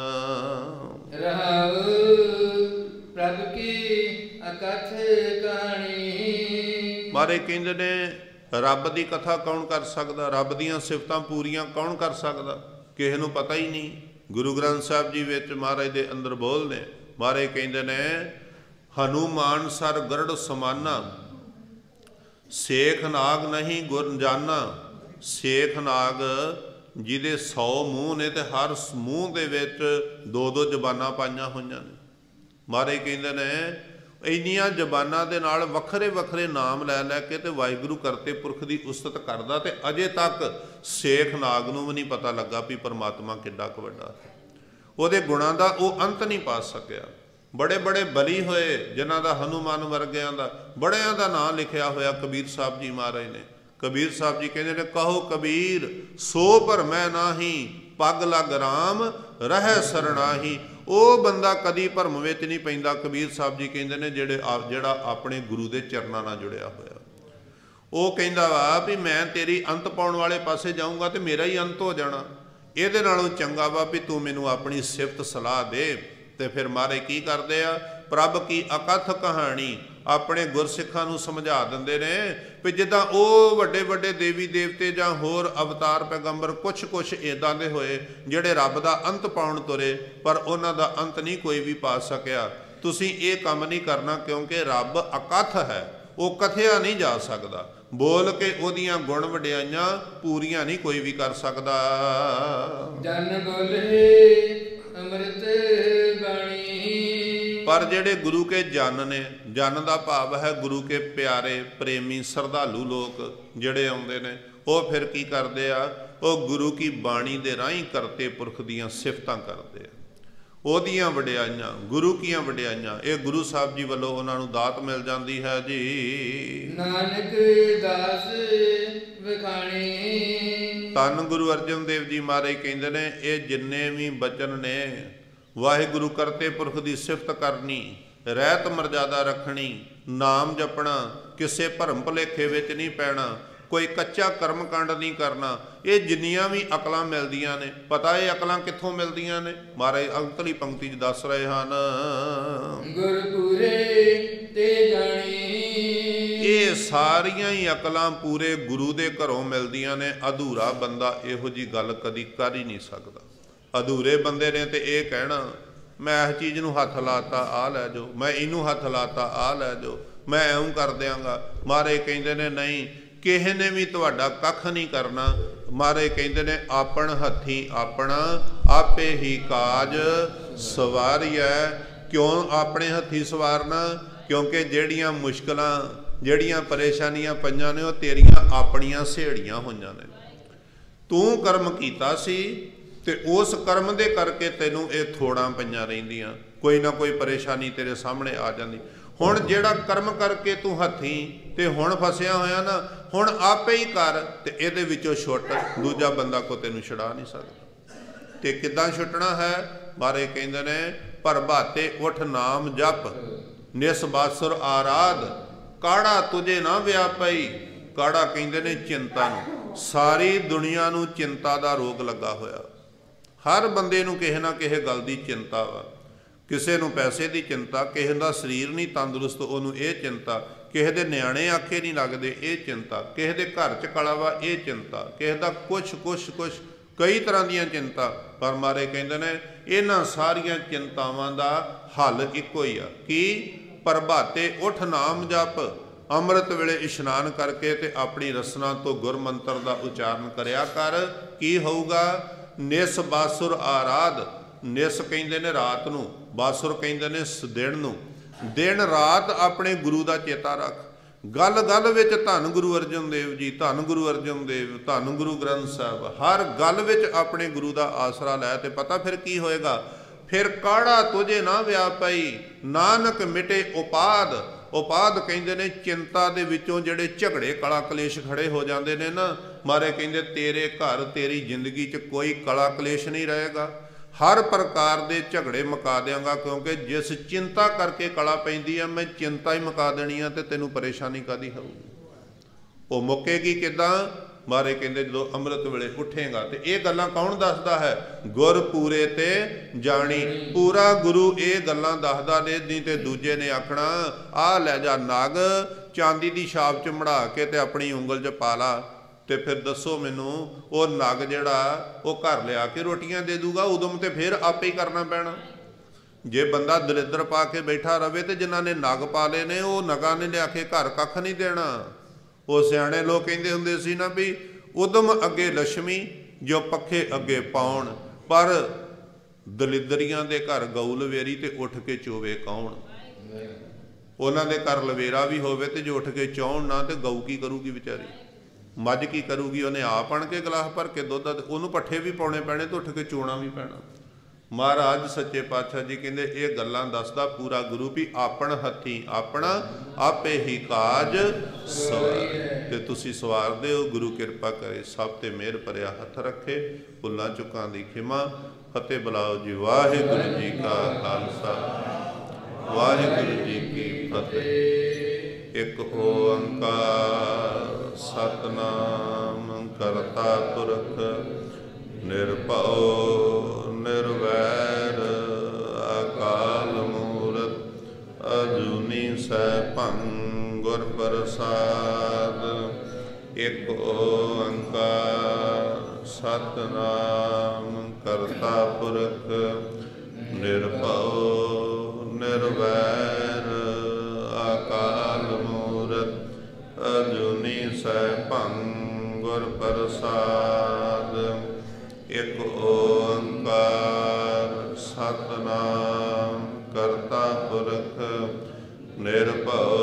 ਰਹਾਉ ਪ੍ਰਭ ਕੀ ਅਕਥ ਕਹਾਣੀ। ਮਹਾਰਾਜ ਕਹਿੰਦੇ ਨੇ ਰੱਬ ਦੀ ਕਥਾ ਕੌਣ ਕਰ ਸਕਦਾ? ਰੱਬ ਦੀਆਂ ਸਿਫਤਾਂ ਪੂਰੀਆਂ ਕੌਣ ਕਰ ਸਕਦਾ? ਕਿਸੇ ਨੂੰ ਪਤਾ ਹੀ ਨਹੀਂ। ਗੁਰੂ ਗ੍ਰੰਥ ਸਾਹਿਬ ਜੀ ਵਿੱਚ ਮਹਾਰਾਜ ਦੇ ਅੰਦਰ ਬੋਲਦੇ, ਮਹਾਰਾਜ ਕਹਿੰਦੇ ਨੇ ਹਨੂਮਾਨ ਸਰ ਗਰੜ ਸਮਾਨਾ, ਸੇਖ ਨਾਗ ਨਹੀਂ ਗੁਰ ਜਾਨਾ। ਸੇਖ ਨਾਗ ਜਿਹਦੇ ਸੌ ਮੂੰਹ ਨੇ ਤੇ ਹਰ ਮੂੰਹ ਦੇ ਵਿੱਚ ਦੋ ਦੋ ਜ਼ਬਾਨਾਂ ਪਾਈਆਂ ਹੋਈਆਂ ਨੇ। ਮਹਾਰਾਜ ਕਹਿੰਦੇ ਨੇ ਇੰਨੀਆਂ ਜ਼ਬਾਨਾਂ ਦੇ ਨਾਲ ਵੱਖਰੇ ਵੱਖਰੇ ਨਾਮ ਲੈ ਲੈ ਕੇ ਤੇ ਵਾਹਿਗੁਰੂ ਕਰਤੇ ਪੁਰਖ ਦੀ ਉਸਤਤ ਕਰਦਾ, ਤੇ ਅਜੇ ਤੱਕ ਸੇਖ ਨਾਗ ਨੂੰ ਵੀ ਨਹੀਂ ਪਤਾ ਲੱਗਾ ਵੀ ਪਰਮਾਤਮਾ ਕਿੱਡਾ ਕੁ ਵੱਡਾ। ਉਹਦੇ ਗੁਣਾਂ ਦਾ ਉਹ ਅੰਤ ਨਹੀਂ ਪਾ ਸਕਿਆ। ਬੜੇ ਬੜੇ ਬਲੀ ਹੋਏ ਜਿਨ੍ਹਾਂ ਦਾ ਹਨੂਮਾਨ ਵਰਗਿਆਂ ਦਾ ਬੜਿਆਂ ਦਾ ਨਾਂ ਲਿਖਿਆ ਹੋਇਆ ਕਬੀਰ ਸਾਹਿਬ ਜੀ ਮਹਾਰਾਜ ਨੇ। ਕਬੀਰ ਸਾਹਿਬ ਜੀ ਕਹਿੰਦੇ ਨੇ ਕਹੋ ਕਬੀਰ ਸੋ ਭਰਮੈ ਨਾਹੀ, ਪੱਗ ਲੱਗ ਰਾਮ ਰਹਿ ਸਰਣਾਹੀ। ਉਹ ਬੰਦਾ ਕਦੀ ਭਰਮ ਵਿੱਚ ਨਹੀਂ ਪੈਂਦਾ, ਕਬੀਰ ਸਾਹਿਬ ਜੀ ਕਹਿੰਦੇ ਨੇ, ਜਿਹੜੇ ਜਿਹੜਾ ਆਪਣੇ ਗੁਰੂ ਦੇ ਚਰਨਾਂ ਨਾਲ ਜੁੜਿਆ ਹੋਇਆ। ਉਹ ਕਹਿੰਦਾ ਵਾ ਵੀ ਮੈਂ ਤੇਰੀ ਅੰਤ ਪਾਉਣ ਵਾਲੇ ਪਾਸੇ ਜਾਊਂਗਾ ਤੇ ਮੇਰਾ ਹੀ ਅੰਤ ਹੋ ਜਾਣਾ। ਇਹਦੇ ਨਾਲੋਂ ਚੰਗਾ ਵਾ ਵੀ ਤੂੰ ਮੈਨੂੰ ਆਪਣੀ ਸਿਫਤ ਸਲਾਹ ਦੇ। ਤੇ ਫਿਰ ਮਹਾਰਾਜ ਕੀ ਕਰਦੇ ਆ? ਪ੍ਰਭ ਕੀ ਅਕਥ ਕਹਾਣੀ ਆਪਣੇ ਗੁਰਸਿੱਖਾਂ ਨੂੰ ਸਮਝਾ ਦਿੰਦੇ ਨੇ ਵੀ ਜਿੱਦਾਂ ਉਹ ਵੱਡੇ ਵੱਡੇ ਦੇਵੀ ਦੇਵਤੇ ਜਾਂ ਹੋਰ ਅਵਤਾਰ ਪੈਗੰਬਰ ਕੁਛ ਕੁਛ ਇੱਦਾਂ ਦੇ ਹੋਏ ਜਿਹੜੇ ਰੱਬ ਦਾ ਅੰਤ ਪਾਉਣ ਤੁਰੇ, ਪਰ ਉਹਨਾਂ ਦਾ ਅੰਤ ਨਹੀਂ ਕੋਈ ਵੀ ਪਾ ਸਕਿਆ। ਤੁਸੀਂ ਇਹ ਕੰਮ ਨਹੀਂ ਕਰਨਾ, ਕਿਉਂਕਿ ਰੱਬ ਅਕਥ ਹੈ, ਉਹ ਕਥਿਆ ਨਹੀਂ ਜਾ ਸਕਦਾ। ਬੋਲ ਕੇ ਉਹਦੀਆਂ ਗੁਣ ਵਡਿਆਈਆਂ ਪੂਰੀਆਂ ਨਹੀਂ ਕੋਈ ਵੀ ਕਰ ਸਕਦਾ। ਜਨ ਬੋਲੇ ਅੰਮ੍ਰਿਤ ਬਾਣੀ। ਪਰ ਜਿਹੜੇ ਗੁਰੂ ਕੇ ਜਨ ਨੇ, ਜਨ ਦਾ ਭਾਵ ਹੈ ਗੁਰੂ ਕੇ ਪਿਆਰੇ ਪ੍ਰੇਮੀ ਸ਼ਰਧਾਲੂ ਲੋਕ ਜਿਹੜੇ ਆਉਂਦੇ ਨੇ, ਉਹ ਫਿਰ ਕੀ ਕਰਦੇ ਆ? ਉਹ ਗੁਰੂ ਕੀ ਬਾਣੀ ਦੇ ਰਾਹੀਂ ਕਰਤੇ ਪੁਰਖ ਦੀਆਂ ਸਿਫਤਾਂ ਕਰਦੇ ਆ, ਉਹਦੀਆਂ ਵਡਿਆਈਆਂ, ਗੁਰੂ ਕੀਆਂ ਵਡਿਆਈਆਂ। ਇਹ ਗੁਰੂ ਸਾਹਿਬ ਜੀ ਵੱਲੋਂ ਉਹਨਾਂ ਨੂੰ ਦਾਤ ਮਿਲ ਜਾਂਦੀ ਹੈ ਜੀ। ਨਾਨਕ ਦਾਸ ਵਿਖਾਣੀ। ਧੰਨ ਗੁਰੂ ਅਰਜਨ ਦੇਵ ਜੀ ਮਹਾਰਾਜ ਕਹਿੰਦੇ ਨੇ ਇਹ ਜਿੰਨੇ ਵੀ ਬਚਨ ਨੇ, ਵਾਹਿਗੁਰੂ ਕਰਤੇ ਪੁਰਖ ਦੀ ਸਿਫਤ ਕਰਨੀ, ਰਹਿਤ ਮਰਜ਼ਾਦਾ ਰੱਖਣੀ, ਨਾਮ ਜਪਣਾ, ਕਿਸੇ ਭਰਮ ਭੁਲੇਖੇ ਵਿੱਚ ਨਹੀਂ ਪੈਣਾ, ਕੋਈ ਕੱਚਾ ਕਰਮ ਕਾਂਡ ਨਹੀਂ ਕਰਨਾ। ਇਹ ਜਿੰਨੀਆਂ ਵੀ ਅਕਲਾਂ ਮਿਲਦੀਆਂ ਨੇ, ਪਤਾ ਇਹ ਅਕਲਾਂ ਕਿੱਥੋਂ ਮਿਲਦੀਆਂ ਨੇ? ਮਹਾਰਾਜ ਅੰਤਲੀ ਪੰਕਤੀ 'ਚ ਦੱਸ ਰਹੇ ਹਨ, ਗੁਰਪੂਰੇ ਤੇ ਜਾਣੀ। ਇਹ ਸਾਰੀਆਂ ਹੀ ਅਕਲਾਂ ਪੂਰੇ ਗੁਰੂ ਦੇ ਘਰੋਂ ਮਿਲਦੀਆਂ ਨੇ। ਅਧੂਰਾ ਬੰਦਾ ਇਹੋ ਜੀ ਗੱਲ ਕਦੀ ਕਰ ਹੀ ਨਹੀਂ ਸਕਦਾ। ਅਧੂਰੇ ਬੰਦੇ ਨੇ ਤੇ ਇਹ ਕਹਿਣਾ ਮੈਂ ਇਸ ਚੀਜ਼ ਨੂੰ ਹੱਥ ਲਾਤਾ ਆਹ ਲੈ ਜਾਓ, ਮੈਂ ਇਹਨੂੰ ਹੱਥ ਲਾਤਾ ਆਹ ਲੈ ਜਾਓ, ਮੈਂ ਇਉਂ ਕਰ ਦਿਆਂਗਾ। ਮਹਾਰਾਜ ਕਹਿੰਦੇ ਨੇ ਨਹੀਂ, ਕਿਸੇ ਨੇ ਵੀ ਤੁਹਾਡਾ ਕੱਖ ਨਹੀਂ ਕਰਨਾ। ਮਹਾਰਾਜ ਕਹਿੰਦੇ ਨੇ ਆਪਣ ਹੱਥੀਂ ਆਪਣਾ ਆਪੇ ਹੀ ਕਾਜ ਸਵਾਰੀਐ। ਕਿਉਂ ਆਪਣੇ ਹੱਥੀਂ ਸਵਾਰਨਾ? ਕਿਉਂਕਿ ਜਿਹੜੀਆਂ ਮੁਸ਼ਕਲਾਂ, ਜਿਹੜੀਆਂ ਪਰੇਸ਼ਾਨੀਆਂ ਪਈਆਂ ਨੇ ਉਹ ਤੇਰੀਆਂ ਆਪਣੀਆਂ ਸਹੇੜੀਆਂ ਹੋਈਆਂ ਨੇ। ਤੂੰ ਕਰਮ ਕੀਤਾ ਸੀ ਤੇ ਉਸ ਕਰਮ ਦੇ ਕਰਕੇ ਤੈਨੂੰ ਇਹ ਥੋੜਾਂ ਪਈਆਂ ਰਹਿੰਦੀਆਂ, ਕੋਈ ਨਾ ਕੋਈ ਪਰੇਸ਼ਾਨੀ ਤੇਰੇ ਸਾਹਮਣੇ ਆ ਜਾਂਦੀ। ਹੁਣ ਜਿਹੜਾ ਕਰਮ ਕਰਕੇ ਤੂੰ ਹੱਥੀਂ ਤੇ ਹੁਣ ਫਸਿਆ ਹੋਇਆ ਨਾ, ਹੁਣ ਆਪੇ ਹੀ ਕਰ ਤੇ ਇਹਦੇ ਵਿੱਚੋਂ ਛੁੱਟ, ਦੂਜਾ ਬੰਦਾ ਕੋ ਤੈਨੂੰ ਛੁਡਾ ਨਹੀਂ ਸਕਦਾ। ਤੇ ਕਿੱਦਾਂ ਛੁੱਟਣਾ ਹੈ? ਮਹਾਰਾਜ ਕਹਿੰਦੇ ਨੇ ਪ੍ਰਭਾਤੇ ਉਠ ਨਾਮ ਜਪ, ਨਿਸ ਬਾਸੁਰ ਆਰਾਧ, ਕਾੜਾ ਤੁਝੇ ਨਾ ਵਿਆਪਈ। ਕਾੜਾ ਕਹਿੰਦੇ ਨੇ ਚਿੰਤਾ ਨੂੰ। ਸਾਰੀ ਦੁਨੀਆ ਨੂੰ ਚਿੰਤਾ ਦਾ ਰੋਗ ਲੱਗਾ ਹੋਇਆ। ਹਰ ਬੰਦੇ ਨੂੰ ਕਿਸੇ ਨਾ ਕਿਸੇ ਗੱਲ ਦੀ ਚਿੰਤਾ ਵਾ। ਕਿਸੇ ਨੂੰ ਪੈਸੇ ਦੀ ਚਿੰਤਾ, ਕਿਸੇ ਦਾ ਸਰੀਰ ਨਹੀਂ ਤੰਦਰੁਸਤ ਉਹਨੂੰ ਇਹ ਚਿੰਤਾ, ਕਿਸੇ ਦੇ ਨਿਆਣੇ ਆਖੇ ਨਹੀਂ ਲੱਗਦੇ ਇਹ ਚਿੰਤਾ, ਕਿਸੇ ਦੇ ਘਰ 'ਚ ਕਲਾ ਵਾ ਇਹ ਚਿੰਤਾ, ਕਿਸੇ ਦਾ ਕੁਛ ਕੁਛ ਕੁਛ ਕਈ ਤਰ੍ਹਾਂ ਦੀਆਂ ਚਿੰਤਾ। ਪਰ ਮਾਰੇ ਕਹਿੰਦੇ ਨੇ ਇਹਨਾਂ ਸਾਰੀਆਂ ਚਿੰਤਾਵਾਂ ਦਾ ਹੱਲ ਇੱਕੋ ਹੀ ਆ। ਕੀ? ਪ੍ਰਭਾਤੇ ਉਠ ਨਾਮ ਜਪ। ਅੰਮ੍ਰਿਤ ਵੇਲੇ ਇਸ਼ਨਾਨ ਕਰਕੇ ਤੇ ਆਪਣੀ ਰਸਨਾ ਤੋਂ ਗੁਰ ਮੰਤਰ ਦਾ ਉਚਾਰਨ ਕਰਿਆ ਕਰ। ਕੀ ਹੋਊਗਾ? ਨਿਸ ਬਾਸੁਰ ਆਰਾਧ। ਨਿਸ ਕਹਿੰਦੇ ਨੇ ਰਾਤ ਨੂੰ, ਬਾਸੁਰ ਕਹਿੰਦੇ ਨੇ ਦਿਨ ਨੂੰ। ਦਿਨ ਰਾਤ ਆਪਣੇ ਗੁਰੂ ਦਾ ਚੇਤਾ ਰੱਖ। ਗੱਲ ਗੱਲ ਵਿੱਚ ਧੰਨ ਗੁਰੂ ਅਰਜਨ ਦੇਵ ਜੀ, ਧੰਨ ਗੁਰੂ ਅਰਜਨ ਦੇਵ, ਧੰਨ ਗੁਰੂ ਗ੍ਰੰਥ ਸਾਹਿਬ, ਹਰ ਗੱਲ ਵਿੱਚ ਆਪਣੇ ਗੁਰੂ ਦਾ ਆਸਰਾ ਲੈ। ਤੇ ਪਤਾ ਫਿਰ ਕੀ ਹੋਏਗਾ? ਫਿਰ ਕਾੜਾ ਤੁਝੇ ਨਾ ਵਿਆਪਈ, ਨਾਨਕ ਮਿਟੇ ਉਪਾਦ। ਉਪਾਦ ਕਹਿੰਦੇ ਨੇ ਚਿੰਤਾ ਦੇ ਵਿੱਚੋਂ ਜਿਹੜੇ ਝਗੜੇ ਕਲਾ ਕਲੇਸ਼ ਖੜੇ ਹੋ ਜਾਂਦੇ ਨੇ ਨਾ, ਮਾਰੇ ਕਹਿੰਦੇ ਤੇਰੇ ਘਰ ਤੇਰੀ ਜ਼ਿੰਦਗੀ 'ਚ ਕੋਈ ਕਲਾ ਕਲੇਸ਼ ਨਹੀਂ ਰਹੇਗਾ। हर प्रकार के झगड़े मुका देंगा, क्योंकि जिस चिंता करके कला पैंदी है मैं चिंता ही मुका देनी है, तो तेनों परेशानी कादी होगी। वो मुकेगी किदां? मारे कहते जो अमृत वेले उठेगा। तो ये गल्लां कौन दसदा है? गुर पूरे ते जानी। पूरा गुरु ये गल्लां दसदा ने, नहीं तो दूजे ने आखना आ लै जा नग चांदी की छाप च मढ़ा के ते अपनी उंगल च पा ला, तो फिर दसो मैनू वो नग जिहड़ा वो घर लिया के रोटियां दे दूगा? उदम तो फिर आपे ही करना पैना। जे बंदा दलिद्र पा के बैठा रहे तो जिन्हों ने नग पा ले ने वो नगां ने लिया के घर कख नहीं देना। वो सियाणे लोग कहते हुंदे सी ना भी उदम अगे लक्ष्मी जो पखे अगे पाउण, पर दलिद्रियां दे घर गऊ लवेरी ते उठ के चोवे कौन? उन्हां दे घर लवेरा भी होवे ते जो उठ के चौण ना, तो गऊ की करूगी बेचारी? मझ की करूगी? उन्हें आप आण के गिलास भर के दुध, उन्होंने पट्ठे भी पाने पैने तो उठ के चोना भी पैना। महाराज सच्चे पातशाह जी कहते ये गल्लां दसदा पूरा गुरु भी आपन हथी अपना आपे ही काज सवार, ते तुसी सवार दे हो। गुरु कृपा करे सब ते मेहर भरिया हथ रखे, भुल्लां चुकां दी खिमा। फतेह बुलाओ जी। वाहिगुरु जी का खालसा वाहिगुरु जी की फतेह। एक ओंकार सतनाम करता पुरख निर्भव निर्वैर अकाल मूरत अजूनी सैभं गुर प्रसाद। एक ओंकार सतनाम करता पुरख निर्भव निर्वैर अकाल मूरत अजूनी सैभं गुर प्रसाद। एक ओंकार सतनाम करता पुरख निर्भव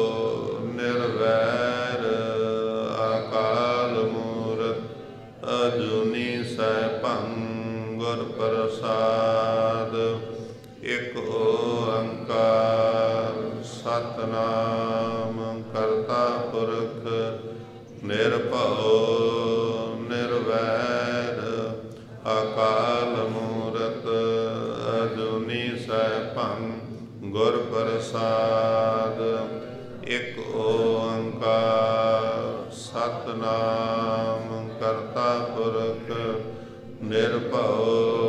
निर्वैर अकाल मूरत अजूनी सैभं गुर प्रसाद। एक ओंकार सतनाम करता पुरख निर्भव निर्वैर अकाल मूरत अजूनी सैभं गुर प्रसाद। एक ओंकार सतनाम करता पुरख निर्भव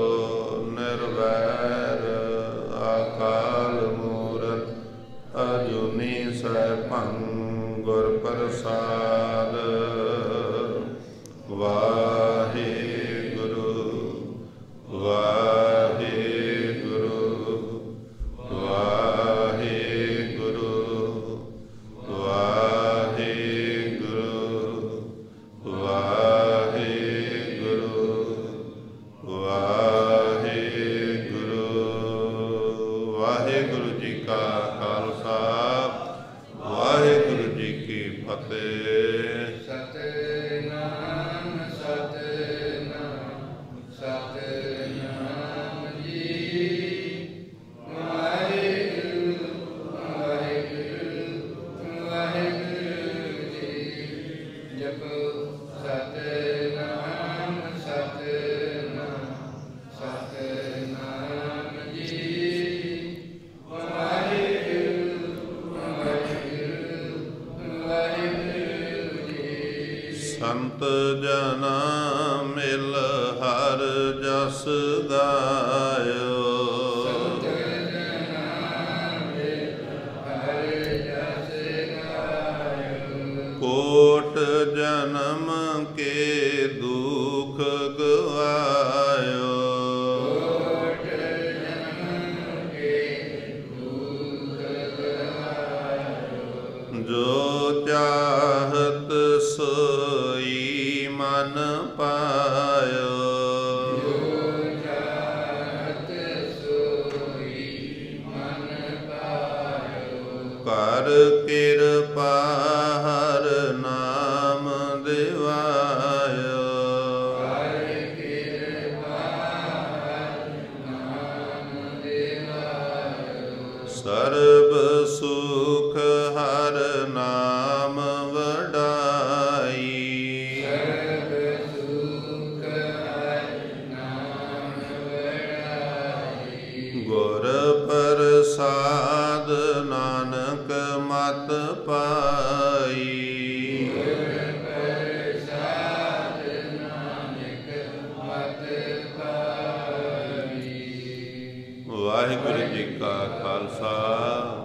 निर्वैर अकाल मूरत अजूनी सैभं गुर प्रसाद। वाहिगुरु वाहिगुरु वाहिगुरु वाहिगुरु वाहिगुरु वाहिगुरु। वाहिगुरु जी का खालसा वाहिगुरु जी की फतेह। सतनाम सतनाम सतनाम जी। वाहिगुरु वाहिगुरु वाहिगुरु जी। जपो सतनाम सतनाम सतनाम जी। वाहिगुरु वाहिगुरु वाहिगुरु जी। संत जना मिल हर जस गायो, संत जना मिल हर जस गायो। कोट जन्म के दुख गवायो, कोट जन्म के दुख गवायो। जो चाहत सोई मन पायो, जो चाहत सोई मन पायो। कर कृपा हर नाम दिवायो, हर कृपा नाम दिवायो। सर्ब सुख हर नाम वडाई, सर्व सुख ਵਾਹਿਗੁਰੂ ਜੀ ਕਾ ਖਾਲਸਾ